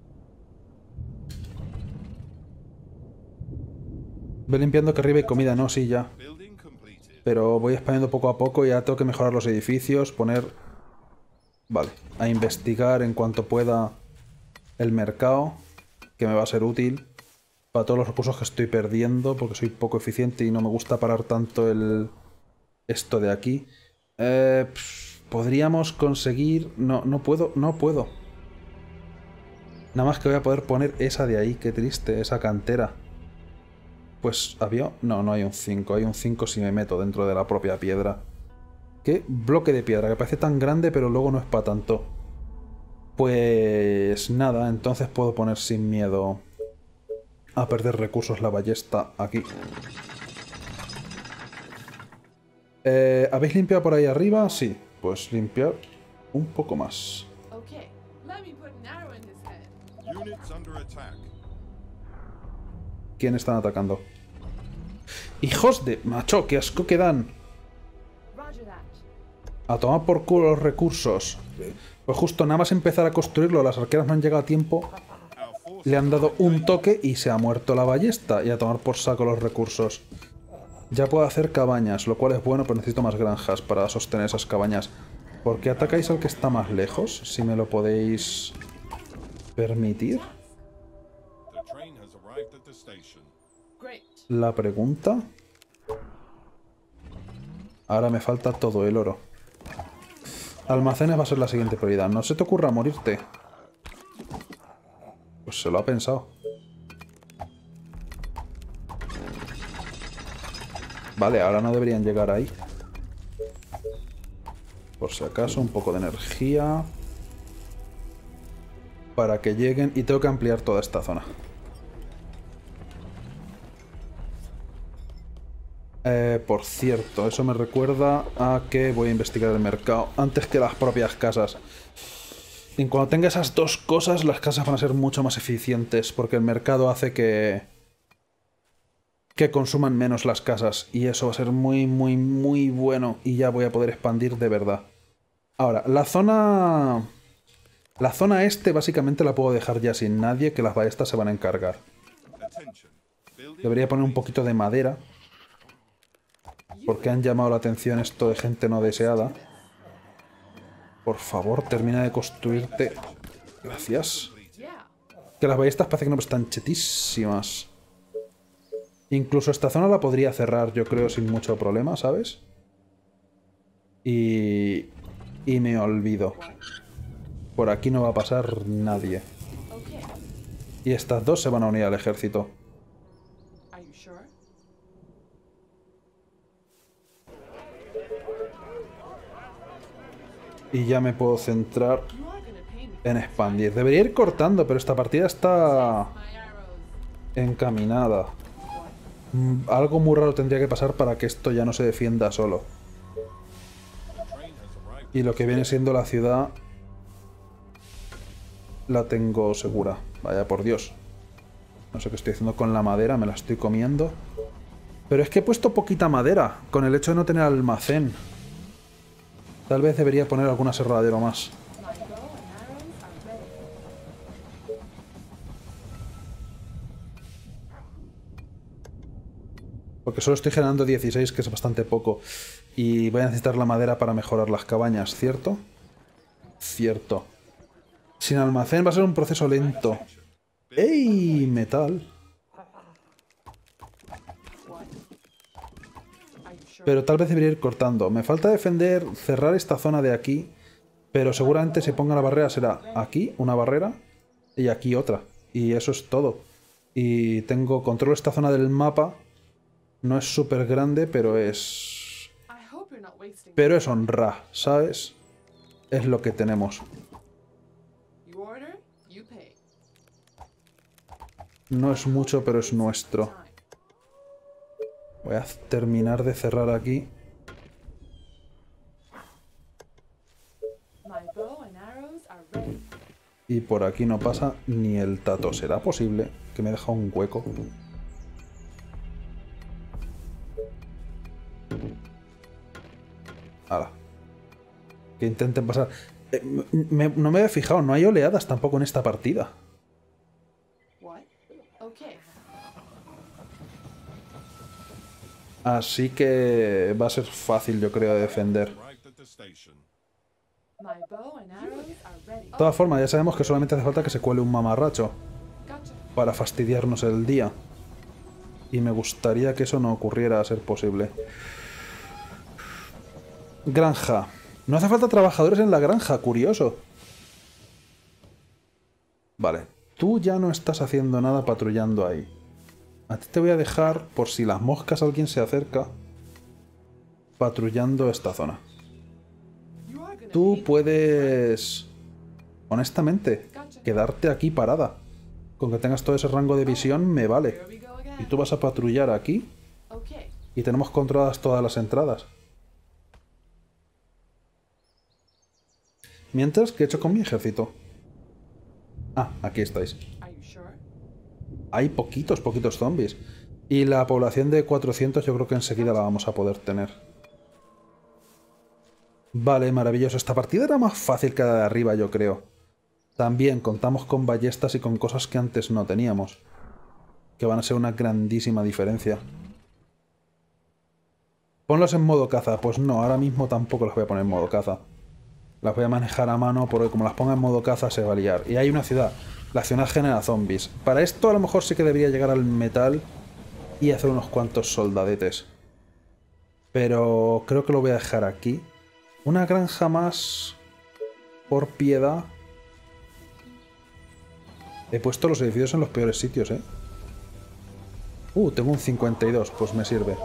Voy limpiando que arriba hay comida, no, sí, ya. Pero voy expandiendo poco a poco y ya tengo que mejorar los edificios, poner... Vale, a investigar en cuanto pueda el mercado, que me va a ser útil para todos los recursos que estoy perdiendo, porque soy poco eficiente y no me gusta parar tanto el... esto de aquí. Eh, pff, podríamos conseguir... No, no puedo, no puedo. Nada más que voy a poder poner esa de ahí, qué triste, esa cantera. Pues había... No, no hay un cinco, hay un cinco si me meto dentro de la propia piedra. ¿Qué bloque de piedra? Que parece tan grande pero luego no es para tanto. Pues nada, entonces puedo poner sin miedo a perder recursos la ballesta aquí. Eh, ¿Habéis limpiado por ahí arriba? Sí, pues limpiar un poco más. ¿Quién están atacando? ¡Hijos de... macho! ¡Qué asco que dan! A tomar por culo los recursos. Pues justo nada más empezar a construirlo, las arqueras no han llegado a tiempo. Le han dado un toque y se ha muerto la ballesta. Y a tomar por saco los recursos. Ya puedo hacer cabañas, lo cual es bueno, pero necesito más granjas para sostener esas cabañas. ¿Por qué atacáis al que está más lejos? Si me lo podéis permitir. La pregunta... Ahora me falta todo el oro. Almacenes va a ser la siguiente prioridad. No se te ocurra morirte. Pues se lo ha pensado. Vale, ahora no deberían llegar ahí. Por si acaso, un poco de energía. Para que lleguen. Y tengo que ampliar toda esta zona. Eh, por cierto, eso me recuerda a que voy a investigar el mercado antes que las propias casas. Y cuando tenga esas dos cosas, las casas van a ser mucho más eficientes, porque el mercado hace que... que consuman menos las casas. Y eso va a ser muy, muy, muy bueno. Y ya voy a poder expandir de verdad. Ahora, la zona... La zona este básicamente la puedo dejar ya sin nadie, que las ballestas se van a encargar. Debería poner un poquito de madera. Porque han llamado la atención esto de gente no deseada. Por favor, termina de construirte. Gracias. Que las ballestas parece que no están chetísimas. Incluso esta zona la podría cerrar, yo creo, sin mucho problema, ¿sabes? Y... Y me olvido. Por aquí no va a pasar nadie. Y estas dos se van a unir al ejército. Y ya me puedo centrar en expandir. Debería ir cortando, pero esta partida está encaminada. Mm, Algo muy raro tendría que pasar para que esto ya no se defienda solo. Y lo que viene siendo la ciudad la tengo segura. Vaya por Dios. No sé qué estoy haciendo con la madera, me la estoy comiendo. Pero es que he puesto poquita madera, con el hecho de no tener almacén. Tal vez debería poner algún aserradero más. Porque solo estoy generando dieciséis, que es bastante poco. Y voy a necesitar la madera para mejorar las cabañas, ¿cierto? Cierto. Sin almacén va a ser un proceso lento. ¡Ey! Metal. Pero tal vez debería ir cortando. Me falta defender, cerrar esta zona de aquí. Pero seguramente si ponga la barrera será aquí una barrera y aquí otra. Y eso es todo. Y tengo control esta zona del mapa. No es súper grande, pero es... Pero es honra, ¿sabes? Es lo que tenemos. No es mucho, pero es nuestro. Voy a terminar de cerrar aquí. Y por aquí no pasa ni el tato. ¿Será posible que me deja un hueco? Hala. Que intenten pasar. Eh, me- no me había fijado, no hay oleadas tampoco en esta partida. Así que va a ser fácil, yo creo, de defender. De todas formas, ya sabemos que solamente hace falta que se cuele un mamarracho para fastidiarnos el día. Y me gustaría que eso no ocurriera a ser posible. Granja. No hace falta trabajadores en la granja, curioso. Vale, tú ya no estás haciendo nada patrullando ahí. A ti te voy a dejar, por si las moscas alguien se acerca, patrullando esta zona. Tú puedes, honestamente, quedarte aquí parada. Con que tengas todo ese rango de visión me vale. Y tú vas a patrullar aquí y tenemos controladas todas las entradas. Mientras, ¿qué he hecho con mi ejército? Ah, aquí estáis. Hay poquitos, poquitos zombies. Y la población de cuatrocientos yo creo que enseguida la vamos a poder tener. Vale, maravilloso. Esta partida era más fácil que la de arriba, yo creo. También contamos con ballestas y con cosas que antes no teníamos. Que van a ser una grandísima diferencia. Ponlos en modo caza. Pues no, ahora mismo tampoco las voy a poner en modo caza. Las voy a manejar a mano porque como las ponga en modo caza se va a liar. Y hay una ciudad. La ciudad genera zombies. Para esto a lo mejor sí que debería llegar al metal y hacer unos cuantos soldadetes. Pero creo que lo voy a dejar aquí. Una granja más por piedad. He puesto los edificios en los peores sitios, ¿eh? Uh, tengo un cincuenta y dos, pues me sirve.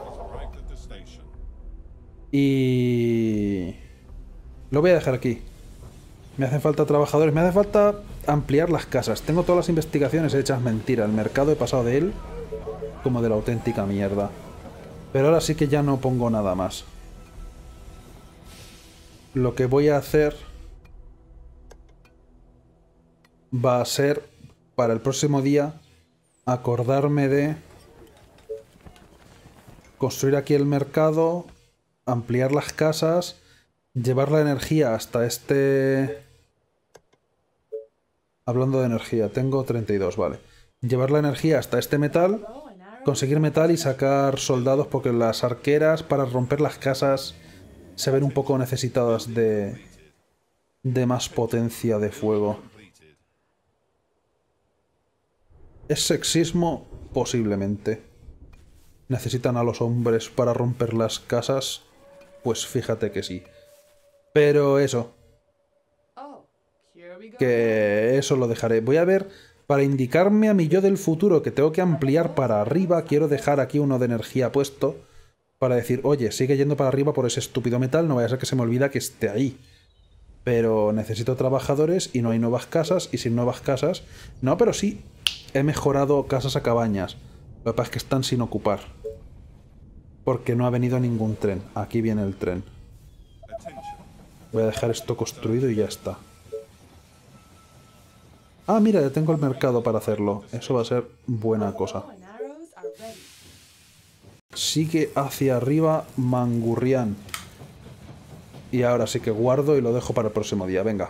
Y... lo voy a dejar aquí. Me hacen falta trabajadores, me hace falta ampliar las casas. Tengo todas las investigaciones hechas mentira. El mercado he pasado de él como de la auténtica mierda. Pero ahora sí que ya no pongo nada más. Lo que voy a hacer va a ser para el próximo día acordarme de construir aquí el mercado, ampliar las casas, llevar la energía hasta este... Hablando de energía, tengo treinta y dos, vale. Llevar la energía hasta este metal, conseguir metal y sacar soldados porque las arqueras para romper las casas se ven un poco necesitadas de, de más potencia de fuego. ¿Es sexismo? Posiblemente. necesitan a los hombres para romper las casas, pues fíjate que sí. Pero eso, Oh, here we go. que eso lo dejaré. Voy a ver, para indicarme a mi yo del futuro que tengo que ampliar para arriba, quiero dejar aquí uno de energía puesto para decir, oye, sigue yendo para arriba por ese estúpido metal, no vaya a ser que se me olvida que esté ahí. Pero necesito trabajadores y no hay nuevas casas, y sin nuevas casas... No, pero sí, he mejorado casas a cabañas. Lo que pasa es que están sin ocupar. Porque no ha venido ningún tren. Aquí viene el tren. Voy a dejar esto construido y ya está. Ah, mira, ya tengo el mercado para hacerlo. Eso va a ser buena cosa. Bow and arrows are ready. Sigue hacia arriba Mangurrián. Y ahora sí que guardo y lo dejo para el próximo día. Venga.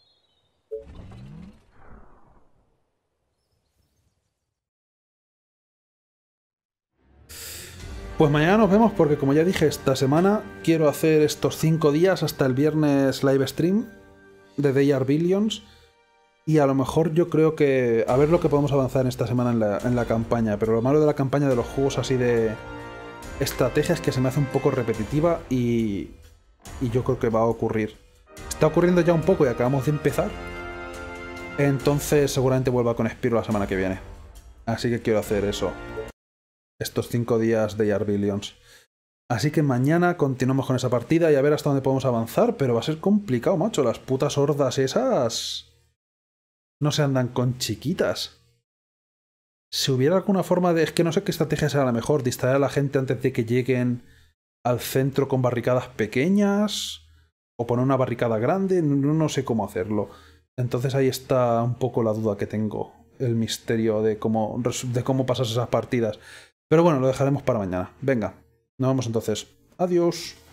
Pues mañana nos vemos porque, como ya dije, esta semana quiero hacer estos cinco días hasta el viernes live stream de They Are Billions. Y a lo mejor yo creo que... A ver lo que podemos avanzar en esta semana en la, en la campaña. Pero lo malo de la campaña de los juegos así de estrategia es que se me hace un poco repetitiva y... Y yo creo que va a ocurrir. Está ocurriendo ya un poco y acabamos de empezar. Entonces seguramente vuelva con Spiro la semana que viene. Así que quiero hacer eso. Estos cinco días de Billions. Así que mañana continuamos con esa partida y a ver hasta dónde podemos avanzar. Pero va a ser complicado, macho. Las putas hordas esas... No se andan con chiquitas. Si hubiera alguna forma de... Es que no sé qué estrategia será la mejor. Distraer a la gente antes de que lleguen al centro con barricadas pequeñas. O poner una barricada grande. No, no sé cómo hacerlo. Entonces ahí está un poco la duda que tengo. El misterio de cómo, de cómo pasas esas partidas. Pero bueno, lo dejaremos para mañana. Venga, nos vemos entonces. Adiós.